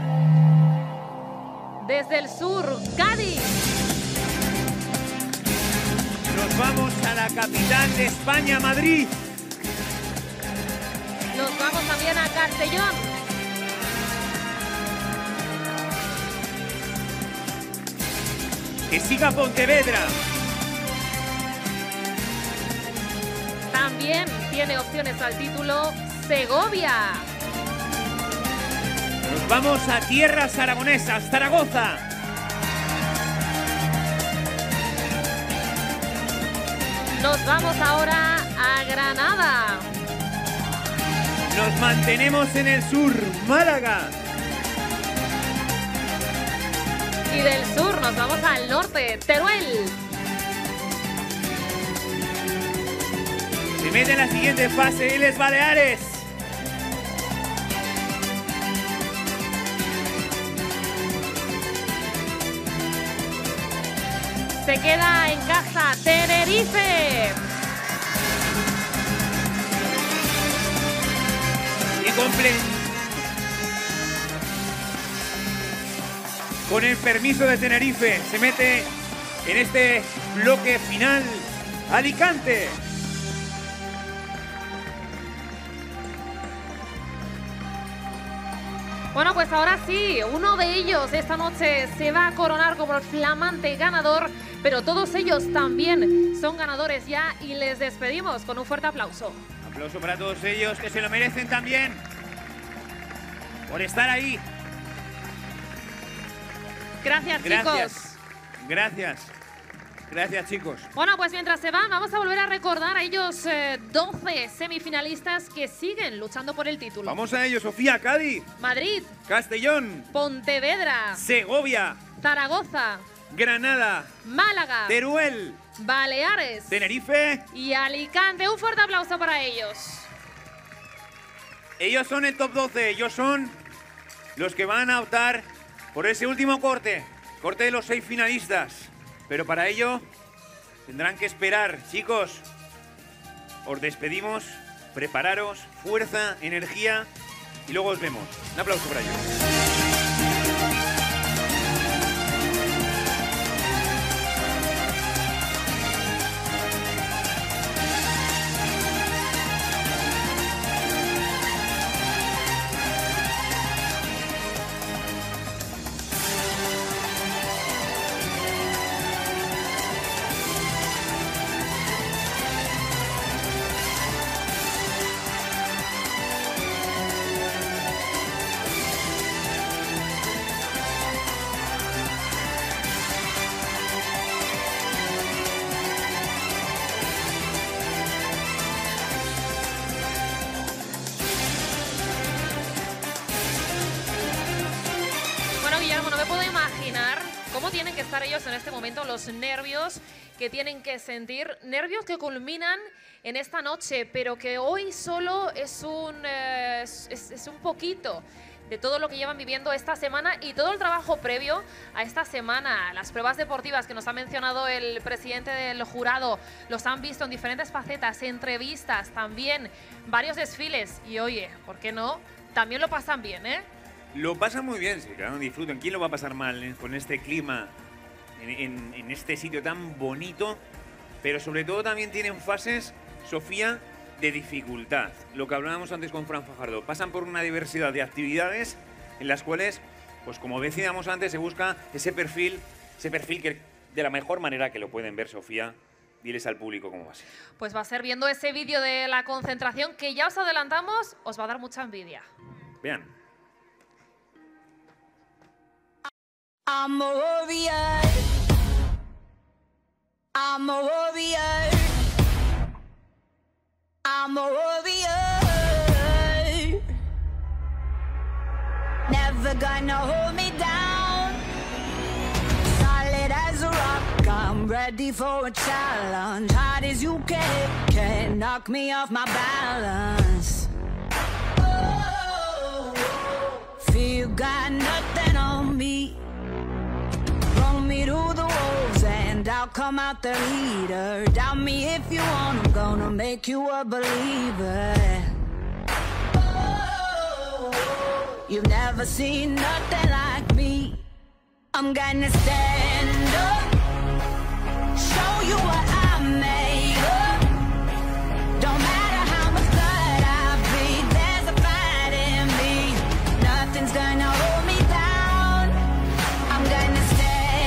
desde el sur, Cádiz. Nos vamos a la capital de España, Madrid. Nos vamos también a Castellón. Que siga Pontevedra. También tiene opciones al título Segovia. Nos vamos a tierras aragonesas, Zaragoza. Nos vamos ahora a Granada. Nos mantenemos en el sur, Málaga. Y del sur nos vamos al norte, Teruel. Se mete en la siguiente fase, Islas Baleares. se queda en casa Tenerife. Y cumple. Con el permiso de Tenerife se mete en este bloque final Alicante. Bueno, pues ahora sí, uno de ellos esta noche se va a coronar como el flamante ganador, pero todos ellos también son ganadores ya y les despedimos con un fuerte aplauso. Aplauso para todos ellos que se lo merecen también por estar ahí. Gracias, Gracias. chicos. Gracias. Gracias, chicos. Bueno, pues mientras se van, vamos a volver a recordar a ellos eh, doce semifinalistas que siguen luchando por el título. Vamos a ello, Sofía. Cádiz, Madrid, Castellón, Pontevedra, Segovia, Zaragoza, Granada, Málaga, Teruel, Baleares, Tenerife y Alicante. Un fuerte aplauso para ellos. Ellos son el top doce. Ellos son los que van a optar por ese último corte. Corte de los seis finalistas. Pero para ello tendrán que esperar. Chicos, os despedimos. Prepararos, fuerza, energía y luego os vemos. Un aplauso para ellos. ¿Cómo tienen que estar ellos en este momento? Los nervios que tienen que sentir, nervios que culminan en esta noche, pero que hoy solo es un, eh, es, es un poquito de todo lo que llevan viviendo esta semana y todo el trabajo previo a esta semana. Las pruebas deportivas que nos ha mencionado el presidente del jurado los han visto en diferentes facetas, entrevistas, también varios desfiles. Y oye, ¿por qué no? También lo pasan bien, ¿eh? Lo pasan muy bien, sí, claro, disfrutan. ¿Quién lo va a pasar mal eh, con este clima, en, en, en este sitio tan bonito? Pero sobre todo también tienen fases, Sofía, de dificultad. Lo que hablábamos antes con Fran Fajardo. Pasan por una diversidad de actividades en las cuales, pues como decíamos antes, se busca ese perfil, ese perfil que de la mejor manera que lo pueden ver, Sofía. Diles al público cómo va a ser. Pues va a ser viendo ese vídeo de la concentración que ya os adelantamos, os va a dar mucha envidia. Vean. I'm a warrior. I'm a warrior. I'm a warrior. Never gonna hold me down. Solid as a rock. I'm ready for a challenge. Hard as you can, can't knock me off my balance. Oh, feel got nothing on me. Me to the wolves and I'll come out the leader. Doubt me if you want, I'm gonna make you a believer. Oh, you've never seen nothing like me. I'm gonna stand up, show you what I'm made of. Don't matter how much blood I bleed, there's a fight in me. Nothing's gonna hold me down. I'm gonna stand.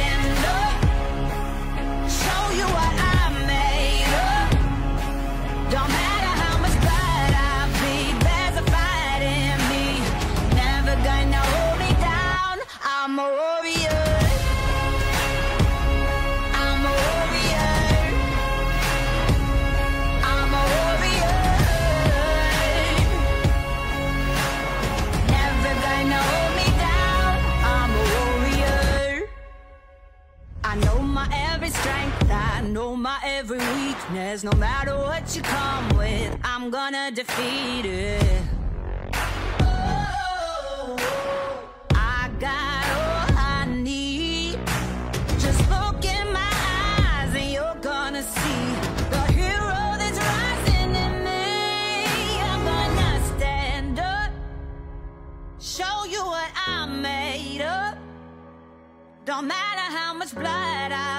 Don't matter how much blood I bleed, there's a fight in me. Never gonna hold me down. I'm a warrior. I'm a warrior. I'm a warrior. Never gonna hold me down. I'm a warrior. I know my every strength, I know my every weakness. No matter what you come with, I'm gonna defeat it. Oh, I got all I need. Just look in my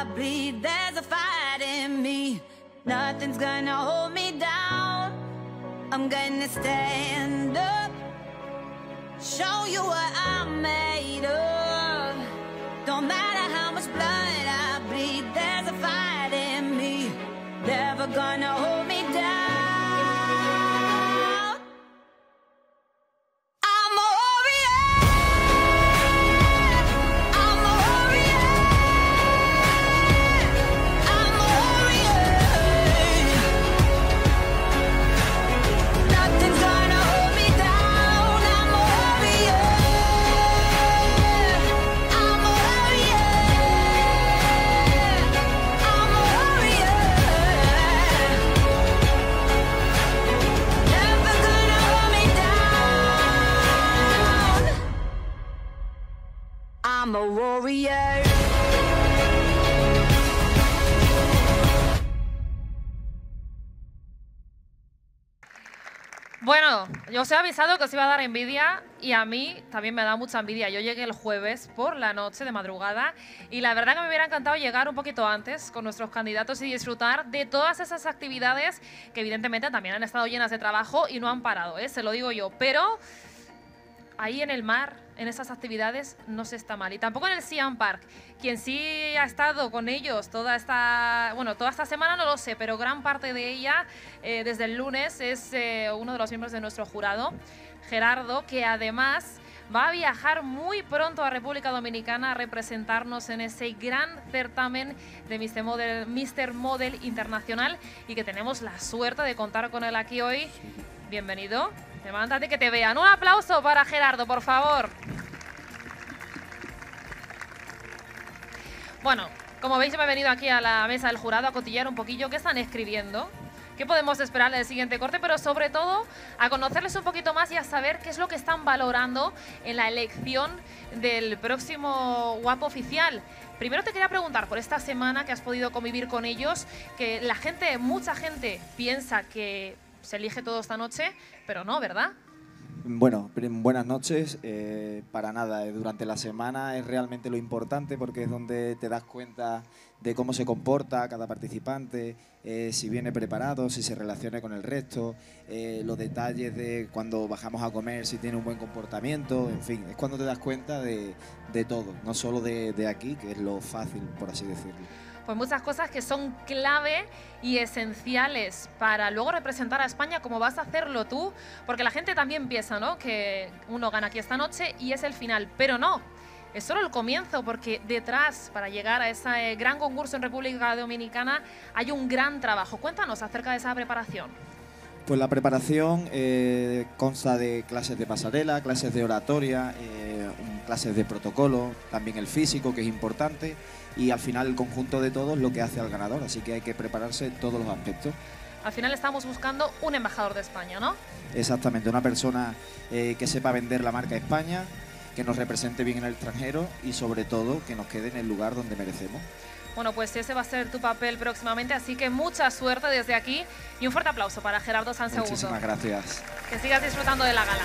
I bleed. There's a fight in me. Nothing's gonna hold me down. I'm gonna stand up, show you what I'm made of. Don't matter how much blood I bleed, there's a fight in me, never gonna hold me down. I'm a warrior, I'm a warrior, I'm a warrior. Nothing's gonna hold me down. I'm a warrior, I'm a warrior, I'm a warrior. Never gonna hold me down. I'm a warrior. Bueno, yo os he avisado que os iba a dar envidia y a mí también me da mucha envidia. Yo llegué el jueves por la noche de madrugada y la verdad que me hubiera encantado llegar un poquito antes con nuestros candidatos y disfrutar de todas esas actividades que evidentemente también han estado llenas de trabajo y no han parado, ¿eh? Se lo digo yo. Pero ahí en el mar, en esas actividades, no se está mal. Y tampoco en el Siam Park. Quien sí ha estado con ellos toda esta, bueno, toda esta semana no lo sé, pero gran parte de ella, eh, desde el lunes, es eh, uno de los miembros de nuestro jurado, Gerardo, que además va a viajar muy pronto a República Dominicana a representarnos en ese gran certamen de míster Model, míster Model Internacional y que tenemos la suerte de contar con él aquí hoy. Bienvenido. Levántate que te vean. Un aplauso para Gerardo, por favor. Bueno, como veis, me he venido aquí a la mesa del jurado a cotillar un poquillo qué están escribiendo, qué podemos esperar del siguiente corte, pero sobre todo a conocerles un poquito más y a saber qué es lo que están valorando en la elección del próximo guapo oficial. Primero te quería preguntar, por esta semana que has podido convivir con ellos, que la gente, mucha gente piensa que se elige todo esta noche, pero no, ¿verdad? Bueno, buenas noches. Eh, para nada, eh, durante la semana es realmente lo importante porque es donde te das cuenta de cómo se comporta cada participante, eh, si viene preparado, si se relaciona con el resto, eh, los detalles de cuando bajamos a comer, si tiene un buen comportamiento, en fin, es cuando te das cuenta de, de todo, no solo de, de aquí, que es lo fácil, por así decirlo. Pues muchas cosas que son clave y esenciales para luego representar a España como vas a hacerlo tú, porque la gente también piensa, ¿no?, que uno gana aquí esta noche y es el final, pero no, es solo el comienzo, porque detrás, para llegar a ese gran concurso en República Dominicana, hay un gran trabajo. Cuéntanos acerca de esa preparación. Pues la preparación eh, consta de clases de pasarela, clases de oratoria, eh, clases de protocolo, también el físico, que es importante, y al final el conjunto de todo es lo que hace al ganador, así que hay que prepararse en todos los aspectos. Al final estamos buscando un embajador de España, ¿no? Exactamente, una persona eh, que sepa vender la marca España, que nos represente bien en el extranjero y sobre todo que nos quede en el lugar donde merecemos. Bueno, pues ese va a ser tu papel próximamente, así que mucha suerte desde aquí y un fuerte aplauso para Gerardo Sansegundo. Muchísimas gracias. Que sigas disfrutando de la gala.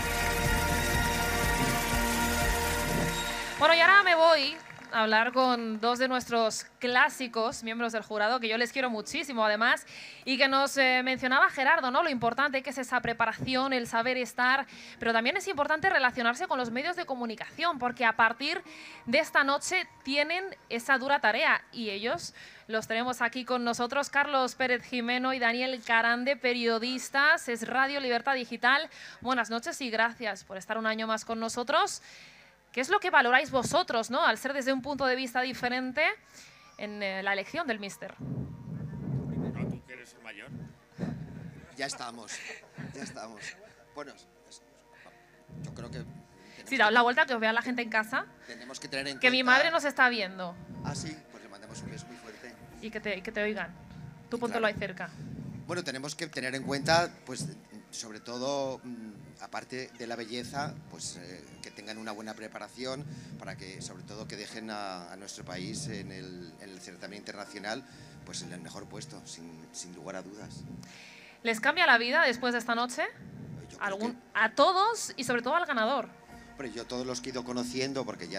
Bueno, y ahora me voy a hablar con dos de nuestros clásicos miembros del jurado, que yo les quiero muchísimo además, y que nos eh, mencionaba Gerardo, ¿no?, lo importante que es esa preparación, el saber estar, pero también es importante relacionarse con los medios de comunicación, porque a partir de esta noche tienen esa dura tarea, y ellos los tenemos aquí con nosotros, Carlos Pérez Jimeno y Daniel Carande, periodistas, es Radio Libertad Digital. Buenas noches y gracias por estar un año más con nosotros. ¿Qué es lo que valoráis vosotros, ¿no?, al ser desde un punto de vista diferente en eh, la elección del míster? ¿Tú que eres el mayor? Ya estamos, ya estamos. Bueno, es, yo creo que... Sí, daos la vuelta, que os vea la gente en casa. Tenemos que tener en que cuenta... mi madre nos está viendo. Ah, sí, pues le mandamos un beso muy fuerte. Y que te, que te oigan. Tú póntelo ahí cerca. Bueno, tenemos que tener en cuenta, pues, sobre todo, aparte de la belleza, pues eh, que tengan una buena preparación para que, sobre todo, que dejen a, a nuestro país en el, en el certamen internacional, pues en el mejor puesto, sin, sin lugar a dudas. ¿Les cambia la vida después de esta noche? ¿Algún, que... A todos y sobre todo al ganador. Hombre, yo todos los que he ido conociendo, porque ya no sé,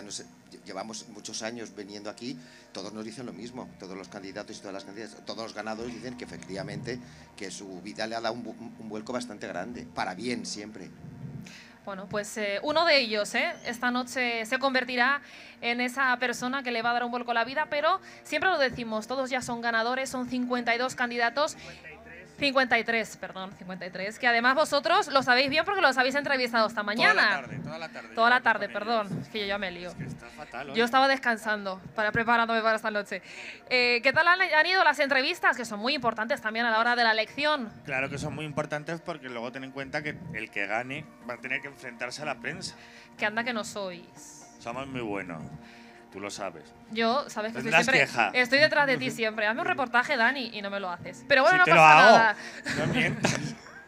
llevamos muchos años viniendo aquí, todos nos dicen lo mismo, todos los candidatos y todas las candidatas, todos los ganadores dicen que efectivamente que su vida le ha dado un, un vuelco bastante grande, para bien siempre. Bueno, pues eh, uno de ellos, ¿eh? esta noche se convertirá en esa persona que le va a dar un vuelco a la vida, pero siempre lo decimos, todos ya son ganadores, son cincuenta y dos candidatos. cincuenta y tres, perdón, cincuenta y tres, que además vosotros lo sabéis bien porque los habéis entrevistado esta mañana. Toda la tarde, toda la tarde. Toda la tarde, perdón, es que yo ya me lío. Es que está fatal hoy. Yo estaba descansando, para preparándome para esta noche. Eh, ¿Qué tal han, han ido las entrevistas? Que son muy importantes también a la hora de la elección. Claro que son muy importantes porque luego ten en cuenta que el que gane va a tener que enfrentarse a la prensa. Que anda que no sois. Somos muy buenos. Tú lo sabes. Yo, sabes que estoy Tendrás siempre. queja. Estoy detrás de ti siempre. Hazme un reportaje, Dani, y no me lo haces. Pero bueno, Sí no te pasa lo hago. nada. No mientas.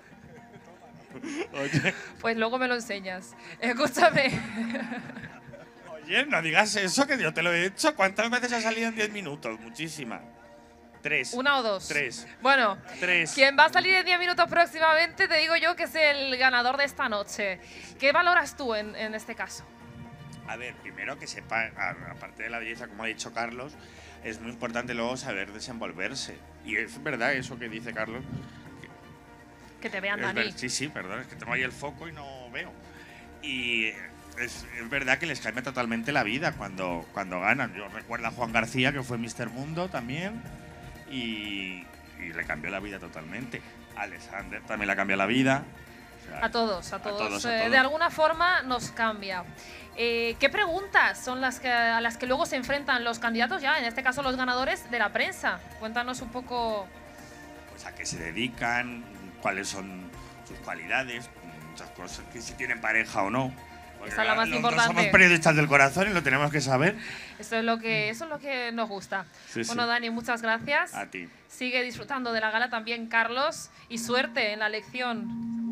Oye, Pues luego me lo enseñas. Escúchame. oye, no digas eso, que yo te lo he hecho. ¿Cuántas veces ha salido en diez minutos? Muchísimas. Tres. ¿Una o dos? Tres. Bueno, Tres. quien va a salir en diez minutos próximamente, te digo yo que es el ganador de esta noche. ¿Qué valoras tú en, en este caso? A ver, primero que sepa, a- aparte de la belleza, como ha dicho Carlos, es muy importante luego saber desenvolverse. Y es verdad eso que dice Carlos. Que te vean, Es Dani. ver- sí, sí, perdón, es que tengo ahí el foco y no veo. Y es, es verdad que les cambia totalmente la vida cuando, cuando ganan. Yo recuerdo a Juan García, que fue míster Mundo también, y, y le cambió la vida totalmente. Alexander también le cambió la vida. O sea, A todos, a todos. todos, a Eh, todos. de alguna forma nos cambia. Eh, ¿Qué preguntas son las que, a las que luego se enfrentan los candidatos ya, en este caso los ganadores de la prensa? Cuéntanos un poco. Pues a qué se dedican, cuáles son sus cualidades, muchas cosas, que si tienen pareja o no. Porque Esa es la más los dos importante. somos periodistas del corazón y lo tenemos que saber. Eso es lo que, eso es lo que nos gusta. Sí, bueno, sí. Dani, muchas gracias. A ti. Sigue disfrutando de la gala también, Carlos, y suerte en la elección.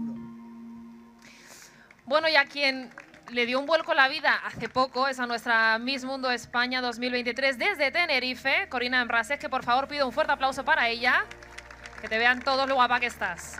Bueno, y a quien le dio un vuelco a la vida hace poco es a nuestra Miss Mundo España dos mil veintitrés desde Tenerife, Corina Embrases, que por favor pido un fuerte aplauso para ella. Que te vean todos lo guapa que estás.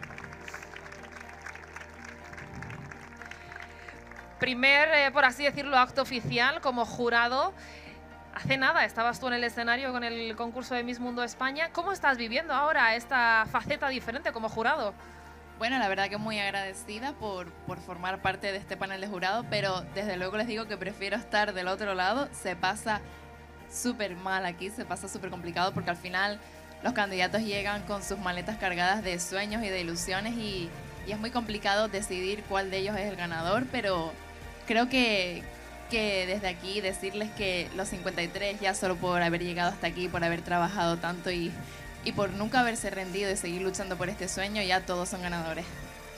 Primer, eh, por así decirlo, acto oficial como jurado. Hace nada estabas tú en el escenario con el concurso de Miss Mundo España. ¿Cómo estás viviendo ahora esta faceta diferente como jurado? Bueno, la verdad que muy agradecida por, por formar parte de este panel de jurado, pero desde luego les digo que prefiero estar del otro lado. Se pasa súper mal aquí, se pasa súper complicado porque al final los candidatos llegan con sus maletas cargadas de sueños y de ilusiones y, y es muy complicado decidir cuál de ellos es el ganador, pero creo que, que desde aquí decirles que los cincuenta y tres ya solo por haber llegado hasta aquí, por haber trabajado tanto y, y por nunca haberse rendido y seguir luchando por este sueño, ya todos son ganadores.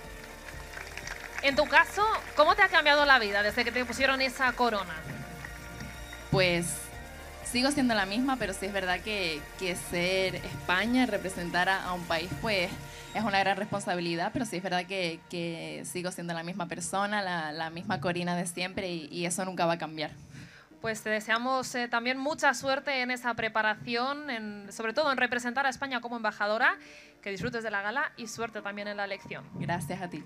En tu caso, ¿cómo te ha cambiado la vida desde que te pusieron esa corona? Pues sigo siendo la misma, pero sí es verdad que, que ser España, representar a, a un país, pues es una gran responsabilidad, pero sí es verdad que, que sigo siendo la misma persona, la, la misma Corina de siempre y, y eso nunca va a cambiar. Pues te deseamos eh, también mucha suerte en esa preparación, en, sobre todo en representar a España como embajadora, que disfrutes de la gala y suerte también en la elección. Gracias a ti.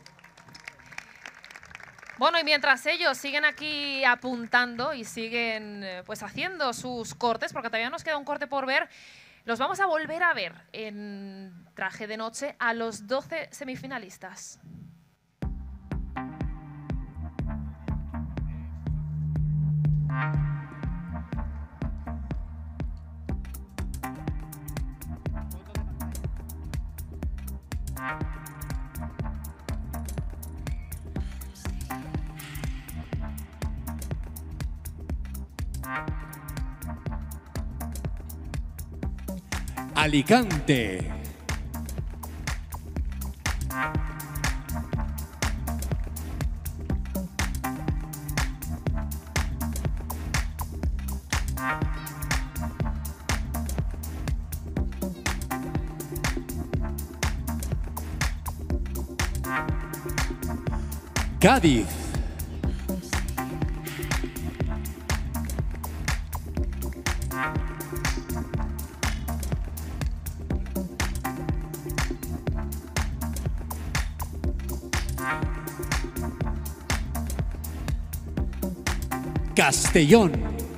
Bueno, y mientras ellos siguen aquí apuntando y siguen eh, pues haciendo sus cortes, porque todavía nos queda un corte por ver, los vamos a volver a ver en traje de noche a los doce semifinalistas. Alicante. Cádiz. Castellón.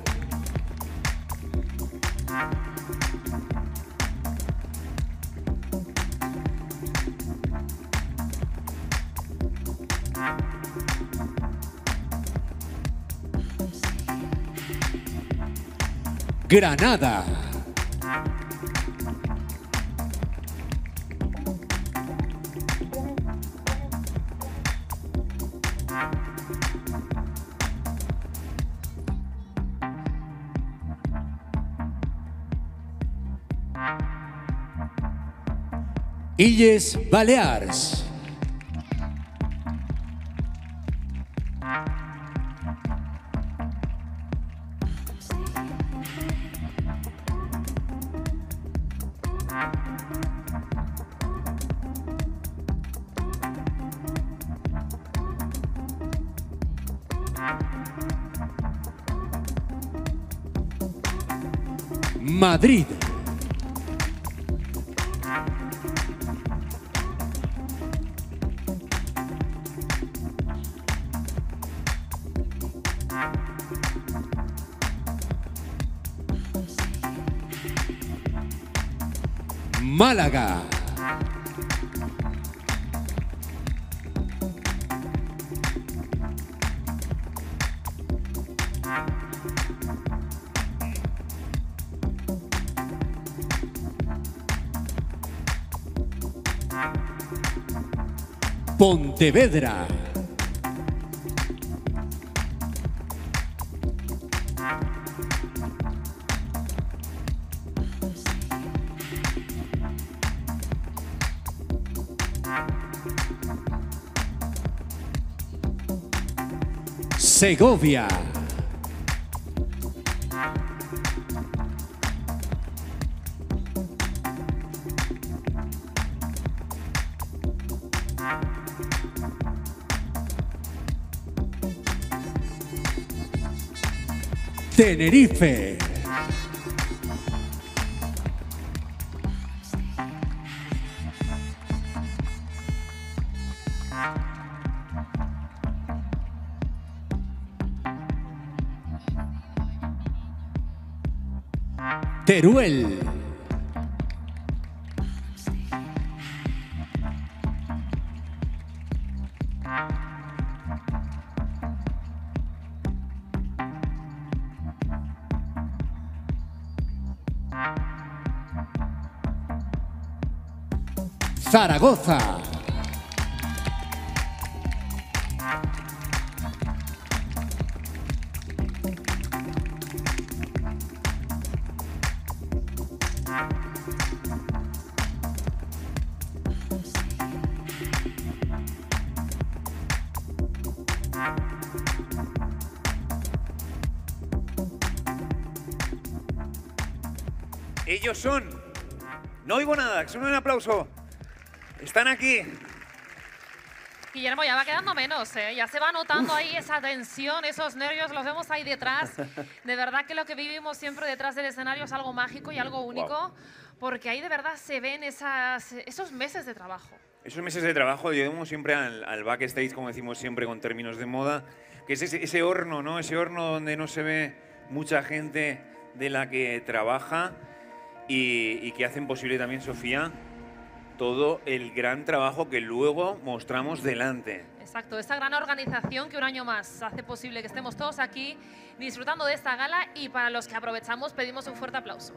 Granada. Illes Balears. Madrid. Málaga. Pontevedra. Segovia. Tenerife. Teruel. Zaragoza. Ellos son... No oigo nada, que suene un aplauso. Están aquí. Guillermo, ya va quedando menos, ¿eh? Ya se va notando Uf. ahí esa tensión, esos nervios, los vemos ahí detrás. De verdad que lo que vivimos siempre detrás del escenario es algo mágico y algo único, wow. porque ahí de verdad se ven esas, esos meses de trabajo. Esos meses de trabajo, llegamos siempre al, al backstage, como decimos siempre con términos de moda, que es ese, ese horno, ¿no? Ese horno donde no se ve mucha gente de la que trabaja y, y que hacen posible también, Sofía, todo el gran trabajo que luego mostramos delante. Exacto, esta gran organización que un año más hace posible que estemos todos aquí disfrutando de esta gala y para los que aprovechamos pedimos un fuerte aplauso.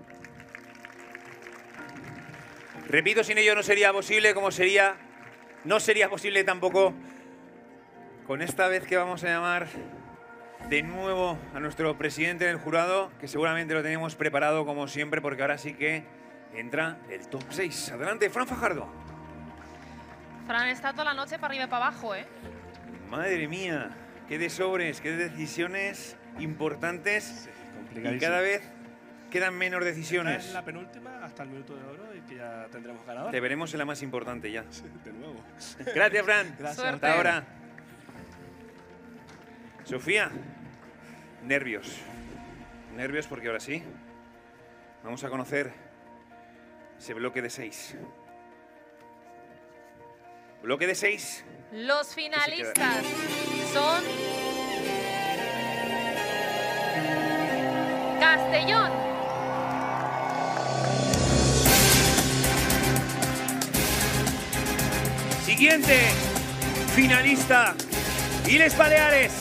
Repito, sin ello no sería posible, como sería, no sería posible tampoco con esta vez que vamos a llamar de nuevo a nuestro presidente del jurado, que seguramente lo tenemos preparado como siempre, porque ahora sí que entra el top seis. Adelante, Fran Fajardo. Fran está toda la noche para arriba y para abajo, ¿eh? Madre mía, qué de sobres, qué de decisiones importantes. Sí, y cada vez quedan menos decisiones. En la penúltima hasta el minuto de oro y que ya tendremos ganador. Te veremos en la más importante ya. Sí, de nuevo. Gracias, Fran. Gracias. Hasta ahora. Sofía, nervios. Nervios porque ahora sí vamos a conocer ese bloque de seis. Bloque de seis. Los finalistas son Castellón. Siguiente finalista, Illes Baleares.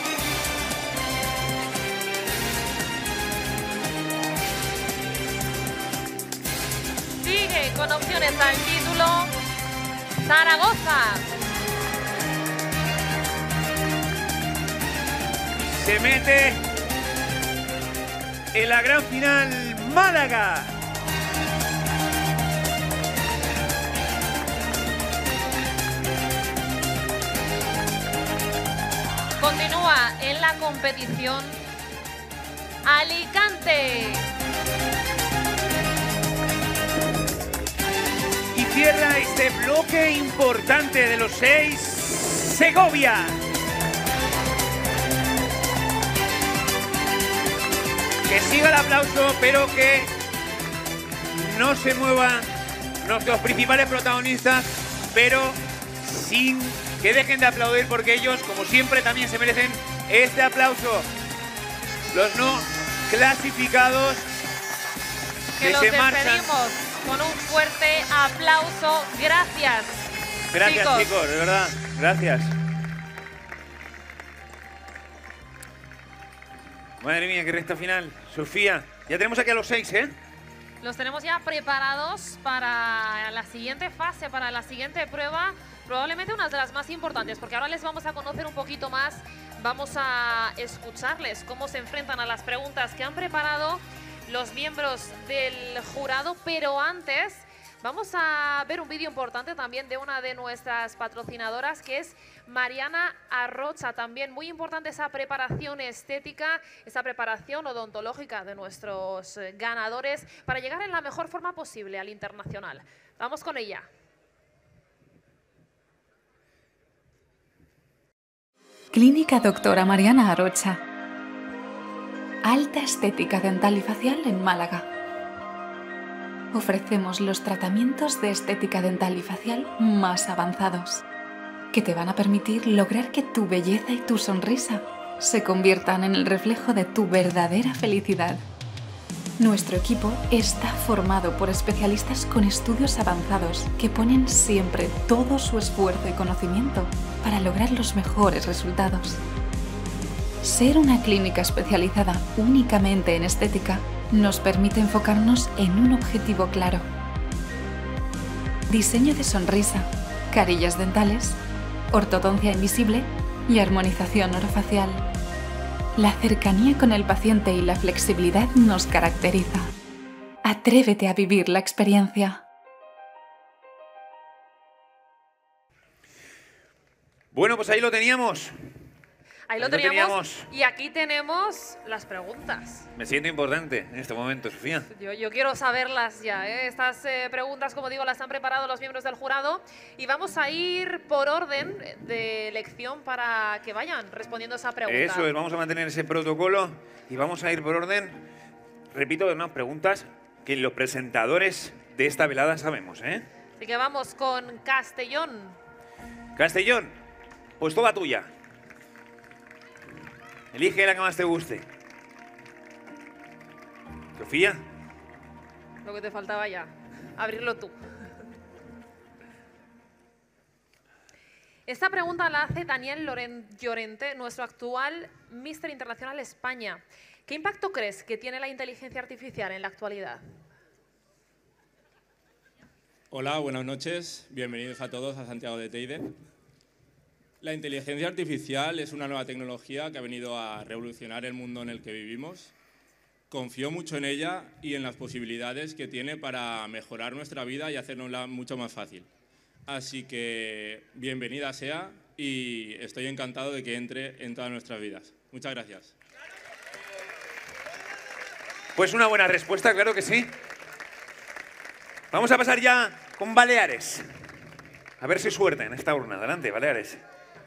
Sigue con opciones al título Zaragoza. Se mete en la gran final Málaga. Continúa en la competición Alicante. Y cierra este bloque importante de los seis, Segovia. Que siga el aplauso, pero que no se muevan nuestros principales protagonistas, pero sin que dejen de aplaudir, porque ellos, como siempre, también se merecen este aplauso. Los no clasificados Que, que los se marchan. despedimos con un fuerte aplauso. Gracias. Gracias, chicos. chicos, de verdad. Gracias. Madre mía, qué recta final. Sofía, ya tenemos aquí a los seis, ¿eh? Los tenemos ya preparados para la siguiente fase, para la siguiente prueba. Probablemente una de las más importantes, porque ahora les vamos a conocer un poquito más. Vamos a escucharles cómo se enfrentan a las preguntas que han preparado los miembros del jurado, pero antes vamos a ver un vídeo importante también de una de nuestras patrocinadoras, que es Mariana Arrocha. También muy importante esa preparación estética, esa preparación odontológica de nuestros ganadores para llegar en la mejor forma posible al internacional. Vamos con ella. Clínica Doctora Mariana Arrocha. Alta estética dental y facial en Málaga. Ofrecemos los tratamientos de estética dental y facial más avanzados, que te van a permitir lograr que tu belleza y tu sonrisa se conviertan en el reflejo de tu verdadera felicidad. Nuestro equipo está formado por especialistas con estudios avanzados que ponen siempre todo su esfuerzo y conocimiento para lograr los mejores resultados. Ser una clínica especializada únicamente en estética nos permite enfocarnos en un objetivo claro: diseño de sonrisa, carillas dentales, ortodoncia invisible y armonización orofacial. La cercanía con el paciente y la flexibilidad nos caracteriza. Atrévete a vivir la experiencia. Bueno, pues ahí lo teníamos. Ahí lo Ahí lo teníamos. teníamos. Y aquí tenemos las preguntas. Me siento importante en este momento, Sofía. Yo, yo quiero saberlas ya, ¿eh? Estas eh, preguntas, como digo, las han preparado los miembros del jurado y vamos a ir por orden de elección para que vayan respondiendo esa pregunta. Eso es, vamos a mantener ese protocolo y vamos a ir por orden. Repito, unas preguntas que los presentadores de esta velada sabemos, ¿eh? Así que vamos con Castellón. Castellón, pues toda tuya. Elige la que más te guste. Sofía. Lo que te faltaba ya, abrirlo tú. Esta pregunta la hace Daniel Loren Llorente, nuestro actual míster Internacional España. ¿Qué impacto crees que tiene la inteligencia artificial en la actualidad? Hola, buenas noches. Bienvenidos a todos a Santiago de Teide. La inteligencia artificial es una nueva tecnología que ha venido a revolucionar el mundo en el que vivimos. Confío mucho en ella y en las posibilidades que tiene para mejorar nuestra vida y hacernosla mucho más fácil. Así que bienvenida sea y estoy encantado de que entre en todas nuestras vidas. Muchas gracias. Pues una buena respuesta, claro que sí. Vamos a pasar ya con Baleares. A ver si suerte en esta urna. Adelante, Baleares.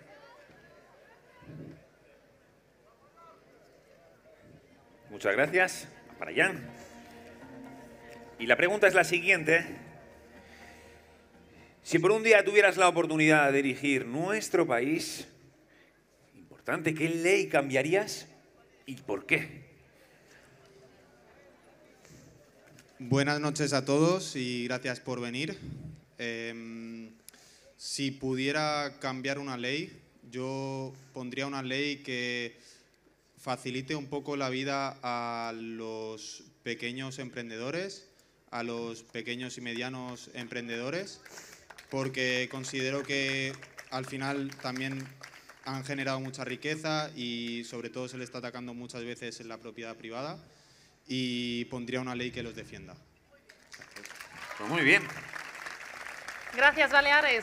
Muchas gracias. Para allá. Y la pregunta es la siguiente. Si por un día tuvieras la oportunidad de dirigir nuestro país, importante, ¿qué ley cambiarías y por qué? Buenas noches a todos y gracias por venir. Eh, si pudiera cambiar una ley, yo pondría una ley que facilite un poco la vida a los pequeños emprendedores, a los pequeños y medianos emprendedores, porque considero que al final también han generado mucha riqueza y sobre todo se le está atacando muchas veces en la propiedad privada, y pondría una ley que los defienda. Pues muy bien. Gracias, Baleares.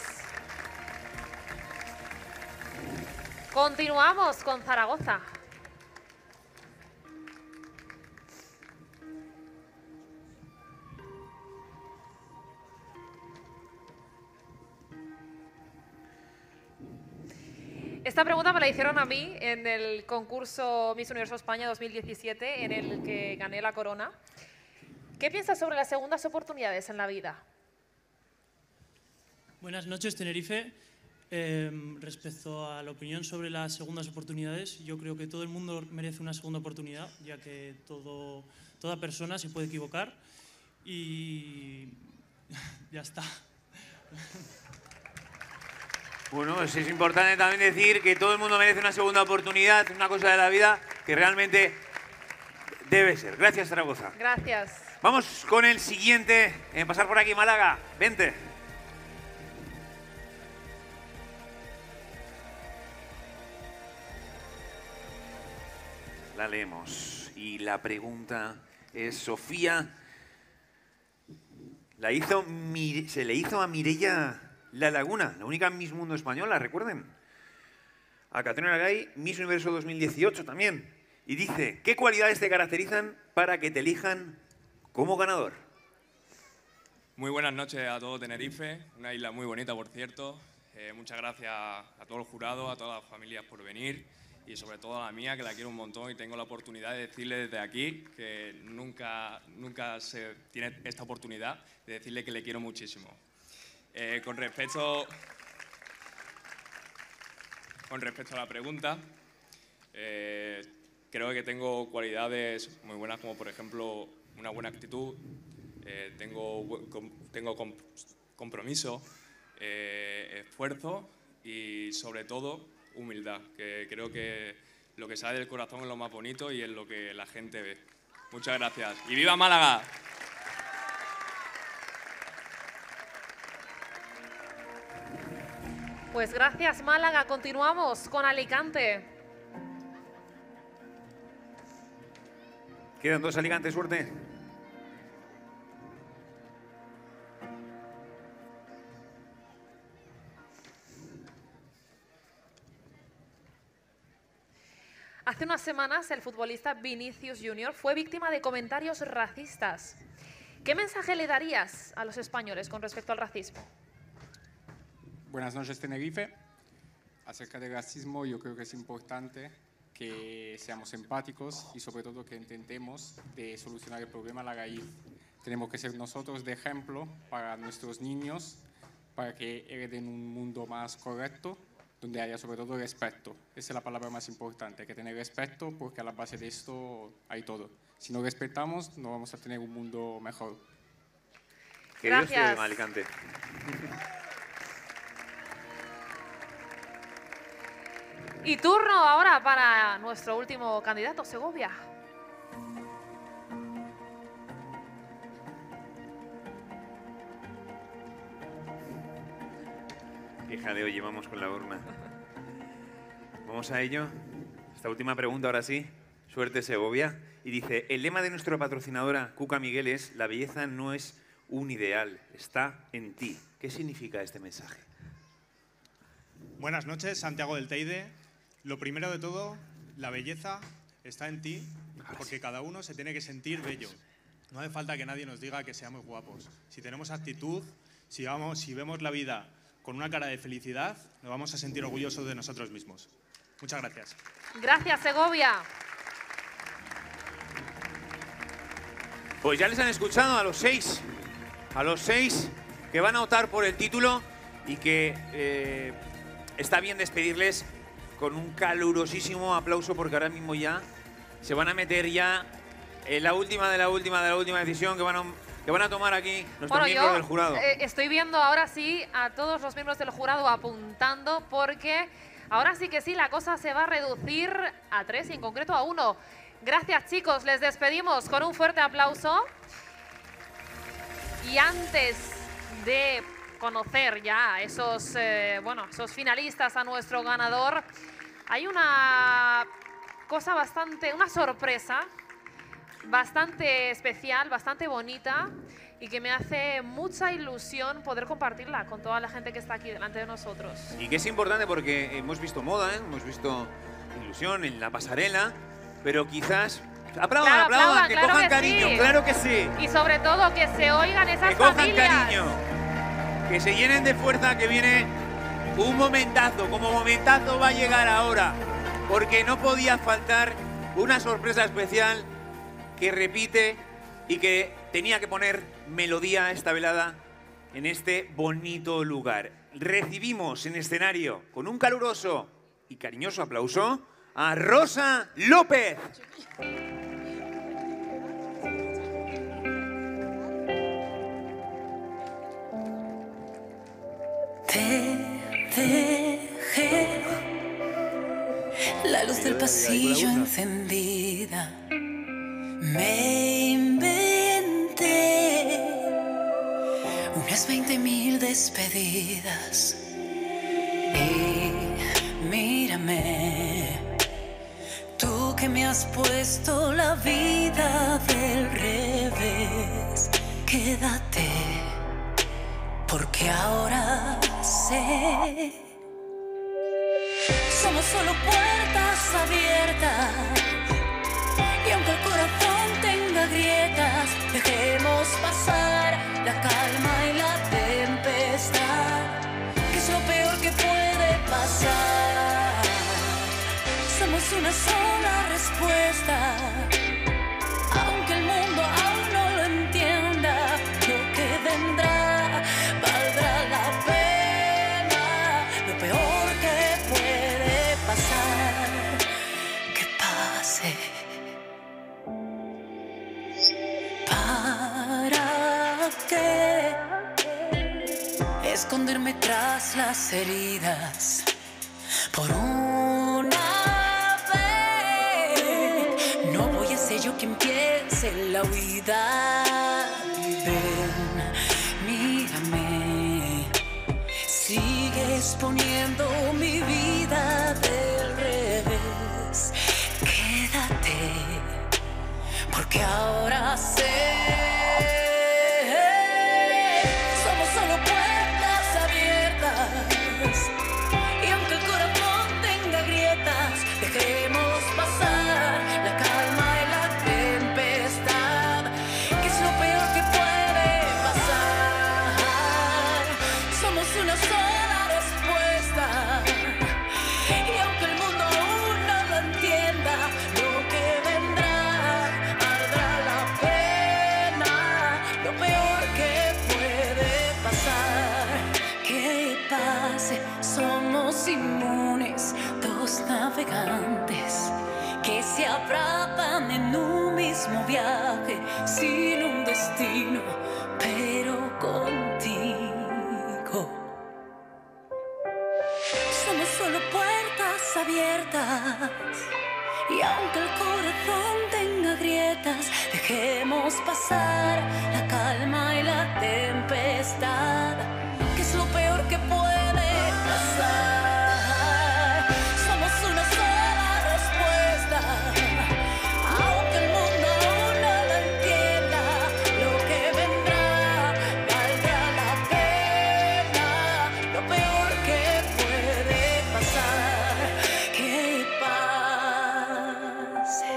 Continuamos con Zaragoza. Esta pregunta me la hicieron a mí en el concurso Miss Universo España dos mil diecisiete, en el que gané la corona. ¿Qué piensas sobre las segundas oportunidades en la vida? Buenas noches, Tenerife. Eh, respecto a la opinión sobre las segundas oportunidades, yo creo que todo el mundo merece una segunda oportunidad, ya que todo, toda persona se puede equivocar y ya está. Bueno, pues es importante también decir que todo el mundo merece una segunda oportunidad, es una cosa de la vida que realmente debe ser. Gracias, Zaragoza. Gracias. Vamos con el siguiente en pasar por aquí, Málaga. Vente. La leemos. Y la pregunta es, Sofía, la hizo, se le hizo a Mireia La Laguna, la única Miss Mundo española, recuerden. A Caterina Argay, Miss Universo dos mil dieciocho también. Y dice, ¿qué cualidades te caracterizan para que te elijan como ganador? Muy buenas noches a todo Tenerife, una isla muy bonita, por cierto. Eh, muchas gracias a todo el jurado, a todas las familias por venir y sobre todo a la mía, que la quiero un montón y tengo la oportunidad de decirle desde aquí que nunca, nunca se tiene esta oportunidad de decirle que le quiero muchísimo. Eh, con, respecto, con respecto a la pregunta, eh, creo que tengo cualidades muy buenas, como por ejemplo una buena actitud, eh, tengo, tengo compromiso, eh, esfuerzo y sobre todo humildad, que creo que lo que sale del corazón es lo más bonito y es lo que la gente ve. Muchas gracias. ¡Y viva Málaga! Pues gracias, Málaga. Continuamos con Alicante. Quedan dos Alicante, suerte. Hace unas semanas el futbolista Vinicius Junior fue víctima de comentarios racistas. ¿Qué mensaje le darías a los españoles con respecto al racismo? Buenas noches, Tenerife. Acerca del racismo, yo creo que es importante que seamos empáticos y sobre todo que intentemos de solucionar el problema a la raíz. Tenemos que ser nosotros de ejemplo para nuestros niños, para que hereden un mundo más correcto, donde haya sobre todo respeto. Esa es la palabra más importante, hay que tener respeto porque a la base de esto hay todo. Si no respetamos, no vamos a tener un mundo mejor. Que Dios te bendiga, Alicante. Y turno ahora para nuestro último candidato, Segovia. Qué jaleo llevamos con la urna. Vamos a ello. Esta última pregunta, ahora sí. Suerte, Segovia. Y dice, el lema de nuestra patrocinadora, Cuca Miguel, es la belleza no es un ideal, está en ti. ¿Qué significa este mensaje? Buenas noches, Santiago del Teide. Lo primero de todo, la belleza está en ti, porque cada uno se tiene que sentir bello. No hace falta que nadie nos diga que seamos guapos. Si tenemos actitud, si, vamos, si vemos la vida con una cara de felicidad, nos vamos a sentir orgullosos de nosotros mismos. Muchas gracias. Gracias, Segovia. Pues ya les han escuchado a los seis, a los seis que van a optar por el título y que eh, está bien despedirles con un calurosísimo aplauso porque ahora mismo ya se van a meter ya Es la última de la última de la última decisión que van a, que van a tomar aquí nuestros Bueno, miembros yo, del jurado. eh, estoy viendo ahora sí a todos los miembros del jurado apuntando porque ahora sí que sí, la cosa se va a reducir a tres y en concreto a uno. Gracias, chicos. Les despedimos con un fuerte aplauso. Y antes de conocer ya a esos, eh, bueno, esos finalistas, a nuestro ganador, hay una cosa bastante, una sorpresa bastante especial, bastante bonita y que me hace mucha ilusión poder compartirla con toda la gente que está aquí delante de nosotros. Y que es importante porque hemos visto moda, ¿eh? Hemos visto ilusión en la pasarela, pero quizás... Aplaudan, Claro, aplaudan, aplaudan, que claro cojan que cariño, sí. claro que sí. Y sobre todo que se oigan esas Que cojan familias. cariño, que se llenen de fuerza, que viene un momentazo, como momentazo va a llegar ahora, porque no podía faltar una sorpresa especial que repite y que tenía que poner melodía a esta velada en este bonito lugar. Recibimos en escenario con un caluroso y cariñoso aplauso a Rosa López. Te dejé la luz del pasillo encendida. Me inventé unas veinte mil despedidas. Y mírame, tú que me has puesto la vida del revés. Quédate, porque ahora sé. Somos solo puertas abiertas. Y aunque el corazón tenga grietas, dejemos pasar la calma y la tempestad, que es lo peor que puede pasar. Somos una sola respuesta. Aunque el mundo aún no lo entienda, lo que vendrá valdrá la pena. Lo peor que puede pasar, que pase. ¿Para qué esconderme tras las heridas? Por una vez no voy a ser yo quien empiece la huida. Ven, mírame, sigues poniendo mi vida del revés. Quédate, porque ahora sé. Somos solo puertas abiertas. Y aunque el corazón tenga grietas, dejemos pasar la calma y la tempestad, que es lo peor que puede pasar. Somos una sola respuesta. Y aunque el mundo aún no lo entienda, lo que vendrá valdrá la pena. Lo peor que puede pasar, que pase. Somos inmunes, dos navegantes que se abrazan en un mismo viaje, sin un destino, pero contigo. Somos solo puertas abiertas. Y aunque el corazón tenga grietas, dejemos pasar la calma y la tempestad, que es lo peor que puede pasar. Somos una sola respuesta. Aunque el mundo aún no lo entienda, lo que vendrá valdrá la pena. Lo peor que puede pasar, que pase.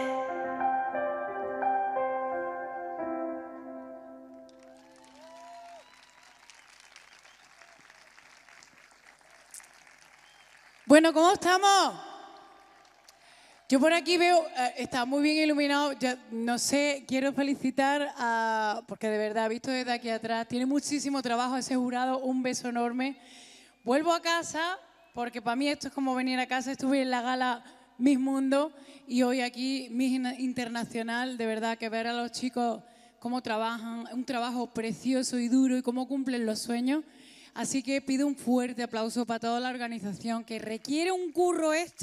Bueno, ¿cómo estamos? Yo por aquí veo, eh, está muy bien iluminado. Ya, no sé, quiero felicitar a, porque de verdad, visto desde aquí atrás, tiene muchísimo trabajo ese jurado, un beso enorme. Vuelvo a casa, porque para mí esto es como venir a casa. Estuve en la gala Miss Mundo y hoy aquí Miss Internacional. De verdad que ver a los chicos cómo trabajan, un trabajo precioso y duro y cómo cumplen los sueños. Así que pido un fuerte aplauso para toda la organización, que requiere un curro esto,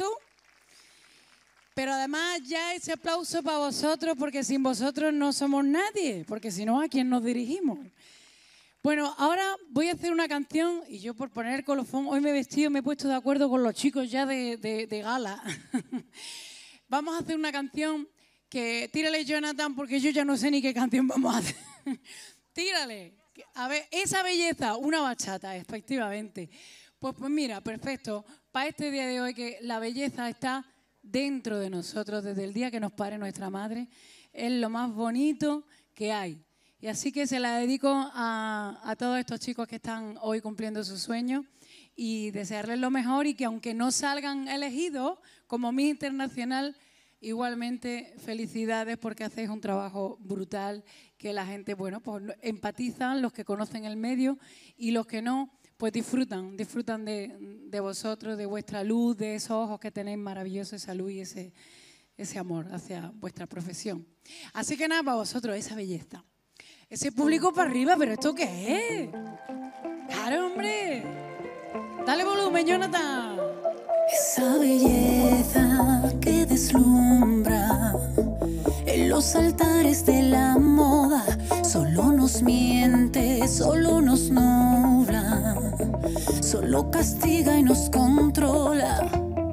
pero además ya ese aplauso para vosotros, porque sin vosotros no somos nadie, porque si no, ¿a quién nos dirigimos? Bueno, ahora voy a hacer una canción y yo por poner colofón, hoy me he vestido, me he puesto de acuerdo con los chicos ya de, de, de gala. Vamos a hacer una canción que, tírale Jonathan, porque yo ya no sé ni qué canción vamos a hacer. Tírale. A ver, esa belleza, una bachata, efectivamente. Pues, pues mira, perfecto. Para este día de hoy que la belleza está dentro de nosotros desde el día que nos pare nuestra madre. Es lo más bonito que hay. Y así que se la dedico a, a todos estos chicos que están hoy cumpliendo sus sueños y desearles lo mejor y que aunque no salgan elegidos como Miss Internacional, igualmente felicidades porque hacéis un trabajo brutal que la gente, bueno, pues empatizan, los que conocen el medio y los que no, pues disfrutan, disfrutan de, de vosotros, de vuestra luz, de esos ojos que tenéis maravillosos, esa luz y ese, ese amor hacia vuestra profesión. Así que nada, para vosotros, esa belleza. Ese público para arriba, ¿pero esto qué es? ¡Claro, hombre! ¡Dale volumen, Jonathan! Esa belleza que deslumbra en los altares de la moda solo nos miente, solo nos nubla, solo castiga y nos controla.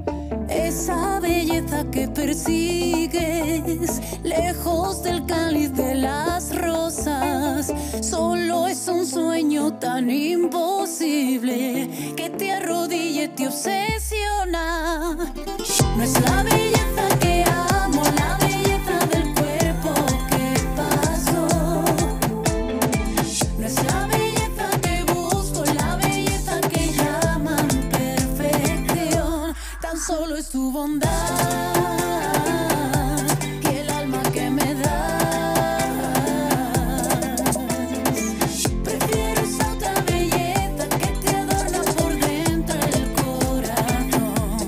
Esa belleza que persigues lejos del cáliz de las rosas solo es un sueño tan imposible que te arrodilla y te obsesiona. No es la belleza que amo, la belleza del cuerpo que pasó. No es la belleza que busco, la belleza que llaman perfección. Tan solo es tu bondad y el alma que me das. Prefiero esa otra belleza que te adorna por dentro el corazón.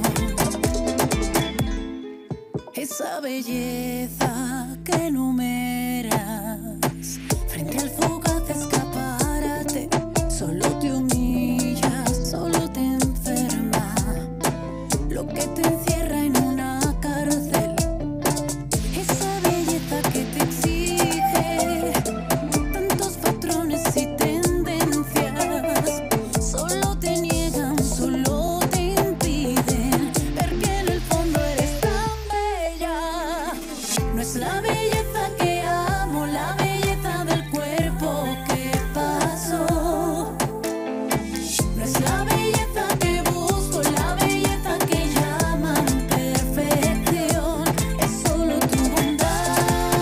Esa belleza que numeras frente al fugaz escaparate. Solo te humillas, solo te enferma, lo que te encierra en una cárcel. Esa belleza que te exige tantos patrones y tendencias. Solo te niegan, solo te impiden ver que en el fondo eres tan bella. No es la belleza que amo, la belleza del cuerpo que pasó. No es la belleza que busco, la belleza que llaman perfección. Es solo tu bondad,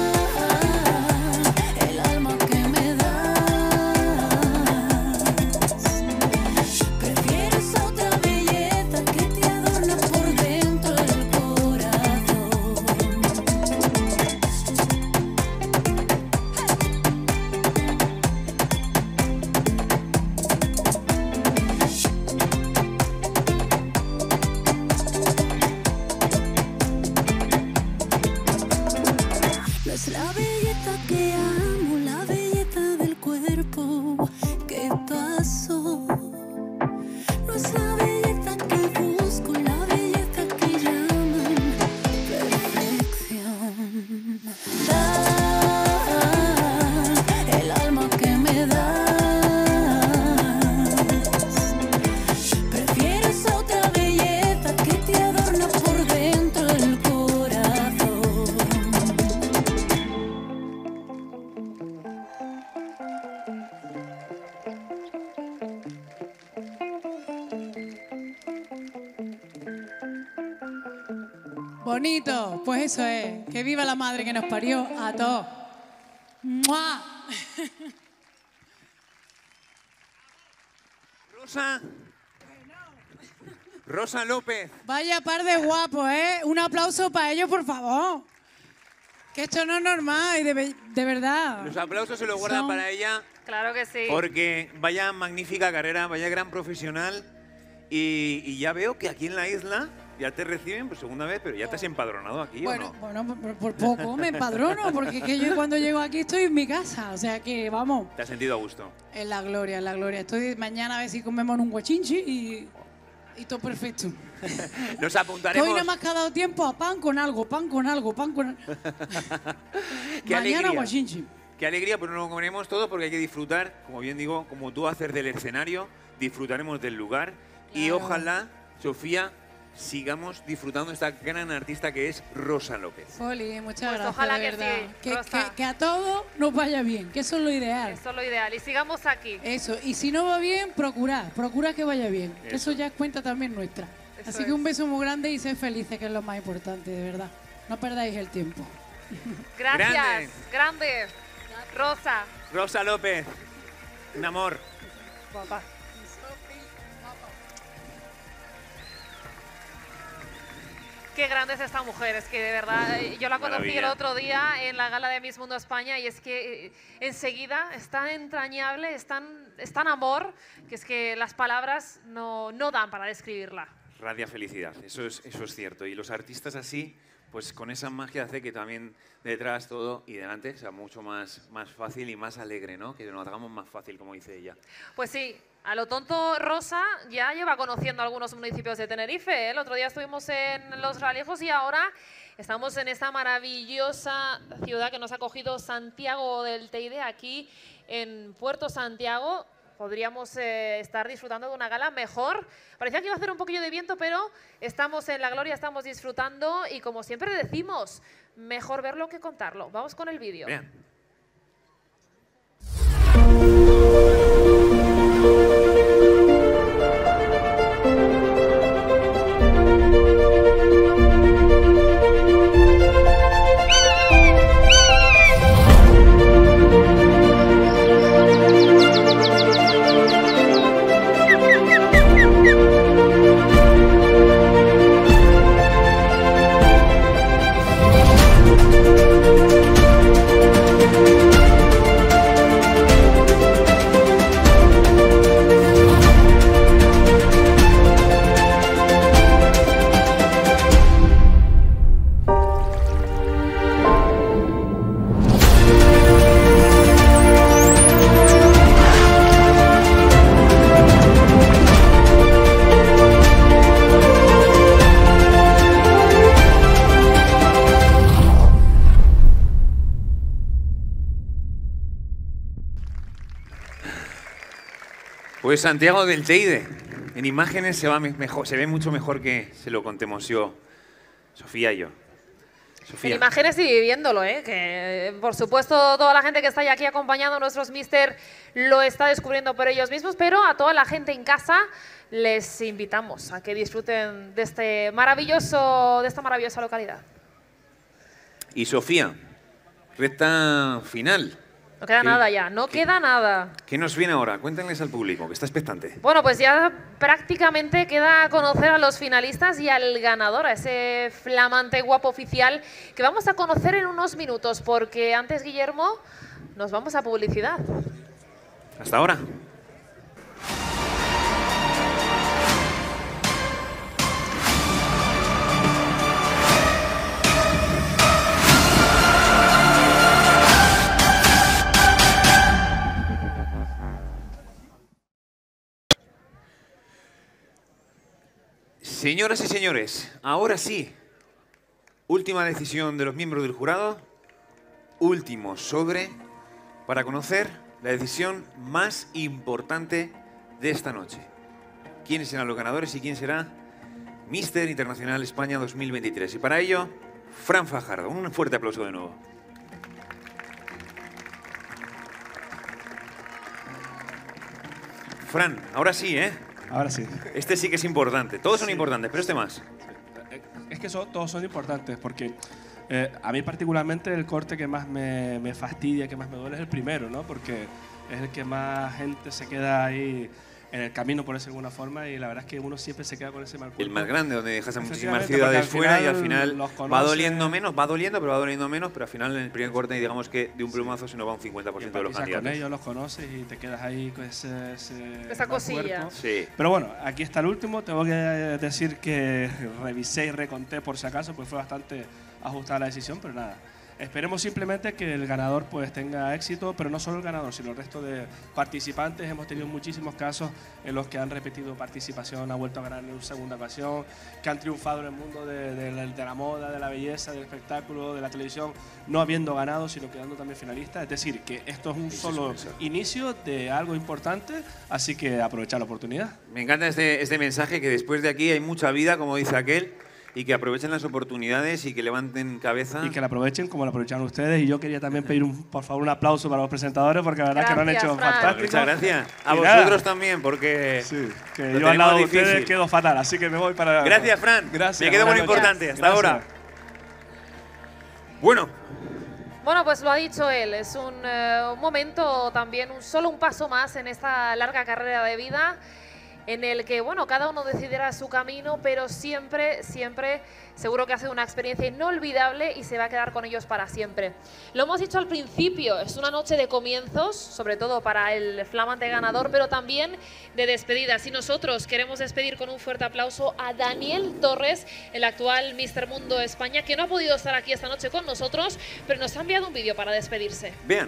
el alma que me das. Prefiero esa otra belleza que te adorna por dentro del corazón. No es la belleza que amo, la belleza del cuerpo que pasó. No es la belleza que busco, la belleza que llaman perfección. Da el alma que me das. Prefiero esa otra belleza que te adorna por dentro el corazón. Bonito, pues eso es. Que viva la madre que nos parió a todos. ¡Mua! Rosa. Rosa López. Vaya par de guapos, ¿eh? Un aplauso para ellos, por favor. Que esto no es normal y de, be- de verdad. Los aplausos se los guardan Son- para ella. Claro que sí. Porque vaya magnífica carrera, vaya gran profesional. Y, y ya veo que aquí en la isla ya te reciben por segunda vez, pero ya te has empadronado aquí, Bueno, ¿o no? bueno, por, por poco me empadrono, porque es que yo cuando llego aquí estoy en mi casa, o sea que vamos, ¿Te has sentido a gusto? en la gloria, en la gloria. Estoy mañana a ver si comemos un guachinchi y, y todo perfecto. Nos Que apuntaremos. hoy nada más que ha dado tiempo a pan con algo, pan con algo, pan con Qué mañana alegría. guachinchi. Qué alegría, pero no lo comeremos todo porque hay que disfrutar, como bien digo, como tú haces del escenario, disfrutaremos del lugar y Claro. ojalá, Sofía, sigamos disfrutando de esta gran artista que es Rosa López. Oli, muchas Pues gracias, ojalá de que verdad. sí, que, Rosa. que- que a todos nos vaya bien, que eso es lo ideal. Eso es lo ideal. Y sigamos aquí. Eso, y si no va bien, procurad, procurad que vaya bien. que Eso. Eso ya es cuenta también nuestra. Eso Así que un beso muy grande y sed felices, que es lo más importante, de verdad. No perdáis el tiempo. Gracias. Grande. Grande. Rosa. Rosa López, un amor. Papá. Qué grande es esta mujer, es que de verdad, eh, yo la conocí el Maravilla. otro día en la gala de Miss Mundo España y es que eh, enseguida es tan entrañable, es tan, es tan amor, que es que las palabras no, no dan para describirla. Radia felicidad, eso es, eso es cierto. Y los artistas así, pues con esa magia hace que también detrás todo y delante sea mucho más, más fácil y más alegre, ¿no? Que nos hagamos más fácil, como dice ella. Pues sí, a lo tonto Rosa ya lleva conociendo algunos municipios de Tenerife, ¿eh? El otro día estuvimos en Los Realejos y ahora estamos en esta maravillosa ciudad que nos ha acogido Santiago del Teide, aquí en Puerto Santiago. Podríamos eh, estar disfrutando de una gala mejor. Parecía que iba a hacer un poquillo de viento, pero estamos en la gloria, estamos disfrutando y como siempre decimos, mejor verlo que contarlo. Vamos con el vídeo. Vean. Pues Santiago del Teide, en imágenes se, va me- mejor, se ve mucho mejor que se lo contemos yo, Sofía y yo. En Sofía, imágenes y viviéndolo, ¿eh? Que por supuesto toda la gente que está aquí acompañando a nuestros Mister lo está descubriendo por ellos mismos, pero a toda la gente en casa les invitamos a que disfruten de este maravilloso, de esta maravillosa localidad. y Sofía, recta final. No queda ¿Qué- nada ya, no queda nada. ¿Qué nos viene ahora? Cuéntanles al público, que está expectante. Bueno, pues ya prácticamente queda conocer a los finalistas y al ganador, a ese flamante guapo oficial que vamos a conocer en unos minutos, porque antes, Guillermo, nos vamos a publicidad. Hasta ahora. Señoras y señores, ahora sí, última decisión de los miembros del jurado, último sobre, para conocer la decisión más importante de esta noche. ¿Quiénes serán los ganadores y quién será Mister Internacional España dos mil veintitrés? Y para ello, Fran Fajardo. Un fuerte aplauso de nuevo. Fran, ahora sí, ¿eh? Ahora sí. Este sí que es importante. Todos son importantes, pero este más. Es que son- todos son importantes porque eh, a mí particularmente el corte que más me, me fastidia, que más me duele es el primero, ¿no? Porque es el que más gente se queda ahí en el camino, por decirlo de alguna forma, y la verdad es que uno siempre se queda con ese mal cuerpo. El más grande, donde dejas a muchísimas Efectivamente, ciudades porque al fuera y final al final los va conoce. doliendo menos, va doliendo, pero va doliendo menos, pero al final en el primer corte digamos que de un plumazo se nos va un cincuenta por ciento de los Empatizas candidatos. con ellos, los conoces y te quedas ahí con ese, ese Esa mal cosilla. cuerpo. Sí. Pero bueno, aquí está el último. Tengo que decir que revisé y reconté por si acaso, pues fue bastante ajustada la decisión, pero nada. Esperemos simplemente que el ganador pues tenga éxito, pero no solo el ganador, sino el resto de participantes. Hemos tenido muchísimos casos en los que han repetido participación, han vuelto a ganar en segunda ocasión, que han triunfado en el mundo de, de, la, de la moda, de la belleza, del espectáculo, de la televisión, no habiendo ganado, sino quedando también finalistas. Es decir, que esto es un solo inicio de algo importante, así que aprovechar la oportunidad. Me encanta este, este mensaje, que después de aquí hay mucha vida, como dice aquel, y que aprovechen las oportunidades y que levanten cabeza. Y que la aprovechen como la aprovecharon ustedes. Y yo quería también pedir, un, por favor, un aplauso para los presentadores, porque la verdad Gracias, que lo han hecho Fran. fantástico. Muchas gracias. A Y vosotros nada, también, porque sí, que lo yo al lado de tenemos ustedes difícil. quedo fatal, así que me voy para... Gracias, Fran. Gracias. Me quedo con lo buenas noches. importante. Hasta Gracias. ahora. Bueno, Bueno, pues lo ha dicho él, es un, eh, un momento también, un, solo un paso más en esta larga carrera de vida en el que, bueno, cada uno decidirá su camino, pero siempre, siempre seguro que ha sido una experiencia inolvidable y se va a quedar con ellos para siempre. Lo hemos dicho al principio, es una noche de comienzos, sobre todo para el flamante ganador, pero también de despedidas. Y nosotros queremos despedir con un fuerte aplauso a Daniel Torres, el actual míster Mundo España, que no ha podido estar aquí esta noche con nosotros, pero nos ha enviado un vídeo para despedirse. vean.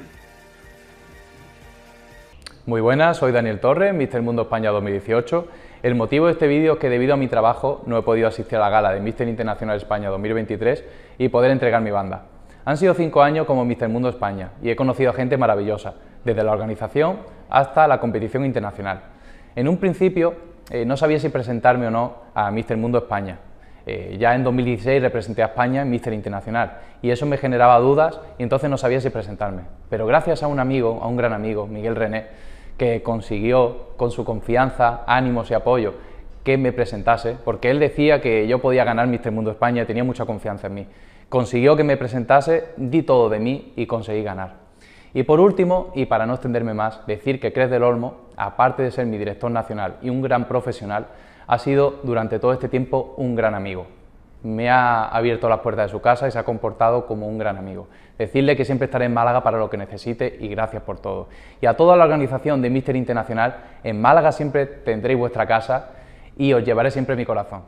Muy buenas, soy Daniel Torres, míster Mundo España dos mil dieciocho. El motivo de este vídeo es que debido a mi trabajo no he podido asistir a la gala de míster Internacional España dos mil veintitrés y poder entregar mi banda. Han sido cinco años como míster Mundo España y he conocido a gente maravillosa, desde la organización hasta la competición internacional. En un principio eh, no sabía si presentarme o no a míster Mundo España. Eh, ya en dos mil dieciséis representé a España en míster Internacional y eso me generaba dudas y entonces no sabía si presentarme. Pero gracias a un amigo, a un gran amigo, Miguel René, que consiguió con su confianza, ánimos y apoyo que me presentase, porque él decía que yo podía ganar míster Mundo España y tenía mucha confianza en mí. Consiguió que me presentase, di todo de mí y conseguí ganar. Y por último, y para no extenderme más, decir que Cres del Olmo, aparte de ser mi director nacional y un gran profesional, ha sido durante todo este tiempo un gran amigo. Me ha abierto las puertas de su casa y se ha comportado como un gran amigo. Decirle que siempre estaré en Málaga para lo que necesite y gracias por todo. Y a toda la organización de míster Internacional, en Málaga siempre tendréis vuestra casa y os llevaré siempre en mi corazón.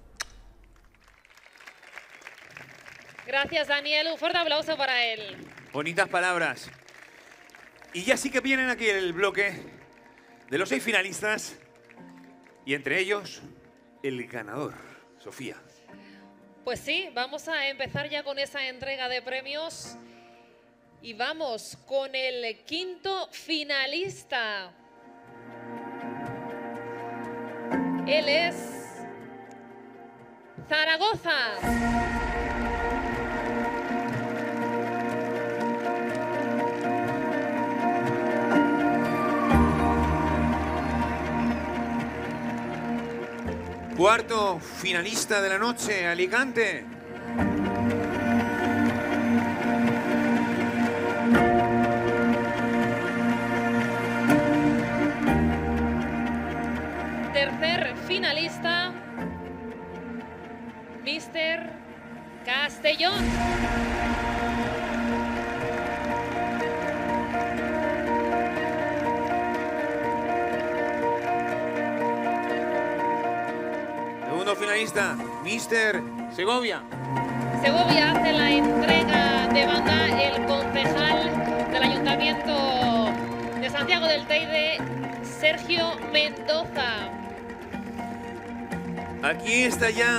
Gracias, Daniel. Un fuerte aplauso para él. Bonitas palabras. Y ya sí que vienen aquí el bloque de los seis finalistas y entre ellos el ganador, Sofía. Pues sí, vamos a empezar ya con esa entrega de premios y vamos con el quinto finalista. Él es Zaragoza. Cuarto finalista de la noche, Alicante. Tercer finalista, míster Castellón. Segundo finalista, míster Segovia. Segovia hace la entrega de banda el concejal del Ayuntamiento de Santiago del Teide, Sergio Mendoza. Aquí está ya.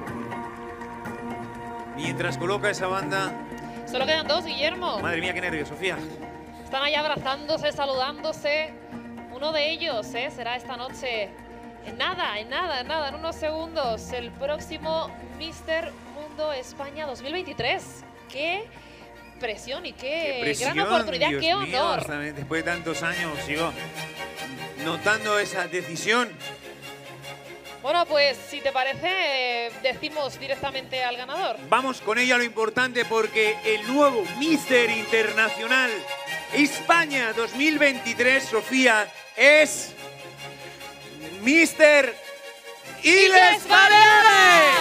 Mientras coloca esa banda. Solo quedan dos, Guillermo. Madre mía, qué nervios, Sofía. Están ahí abrazándose, saludándose. Uno de ellos ¿eh? será esta noche, en nada, en nada, en nada, en unos segundos, el próximo míster Mundo España dos mil veintitrés. ¡Qué presión y qué, Qué presión, gran oportunidad! Dios ¡Qué mío, honor! hasta después de tantos años sigo notando esa decisión. Bueno, pues si te parece, eh, decimos directamente al ganador. Vamos con ella, lo importante, porque el nuevo míster Internacional España dos mil veintitrés, Sofía, es míster Illes Baleares.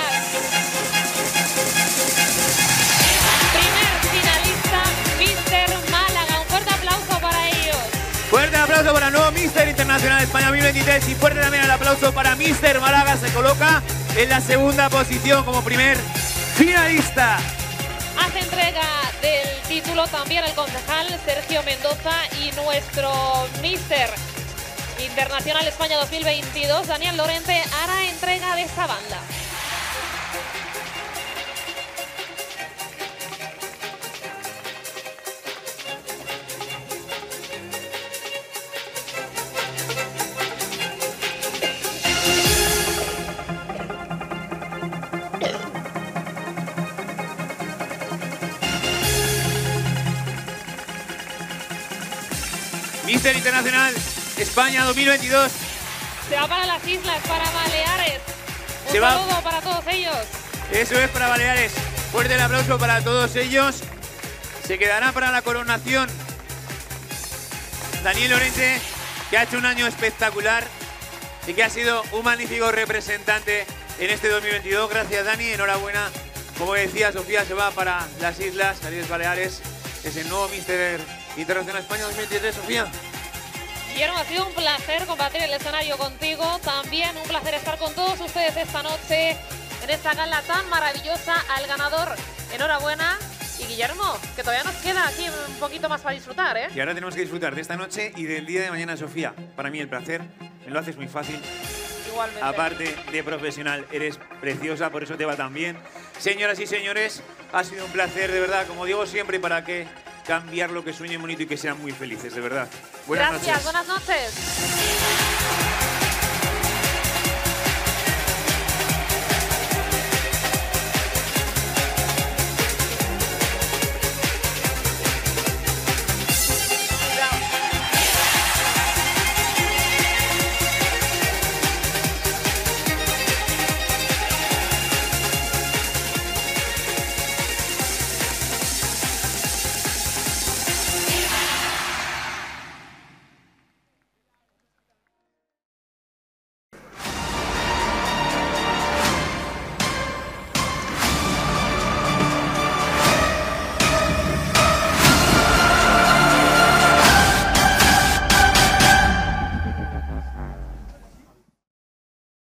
Primer finalista, míster Málaga. Un fuerte aplauso para ellos. Fuerte aplauso para el nuevo míster Internacional España dos mil veintitrés y fuerte también el aplauso para míster Málaga. Se coloca en la segunda posición como primer finalista. Hace entrega del título también el concejal Sergio Mendoza y nuestro míster Internacional España dos mil veintidós, Daniel Lorente, hará entrega de esta banda. míster Internacional España dos mil veintidós. Se va para las islas, para Baleares. Un Se va. saludo para todos ellos. Eso es para Baleares. Fuerte el aplauso para todos ellos. Se quedará para la coronación Daniel Lorente, que ha hecho un año espectacular y que ha sido un magnífico representante en este dos mil veintidós. Gracias, Dani. Enhorabuena. Como decía Sofía, se va para las islas, las Islas Baleares. Es el nuevo míster Internacional España dos mil veintitrés, Sofía. Guillermo, ha sido un placer compartir el escenario contigo. También un placer estar con todos ustedes esta noche en esta gala tan maravillosa. Al ganador, enhorabuena. Y Guillermo, que todavía nos queda aquí un poquito más para disfrutar, ¿eh? Y ahora tenemos que disfrutar de esta noche y del día de mañana, Sofía. Para mí el placer, me lo haces muy fácil. Igualmente. Aparte de profesional, eres preciosa, por eso te va tan bien. Señoras y señores, ha sido un placer, de verdad, como digo siempre, para que cambiar lo que sueñen bonito y que sean muy felices, de verdad. Buenas Gracias, noches. buenas noches.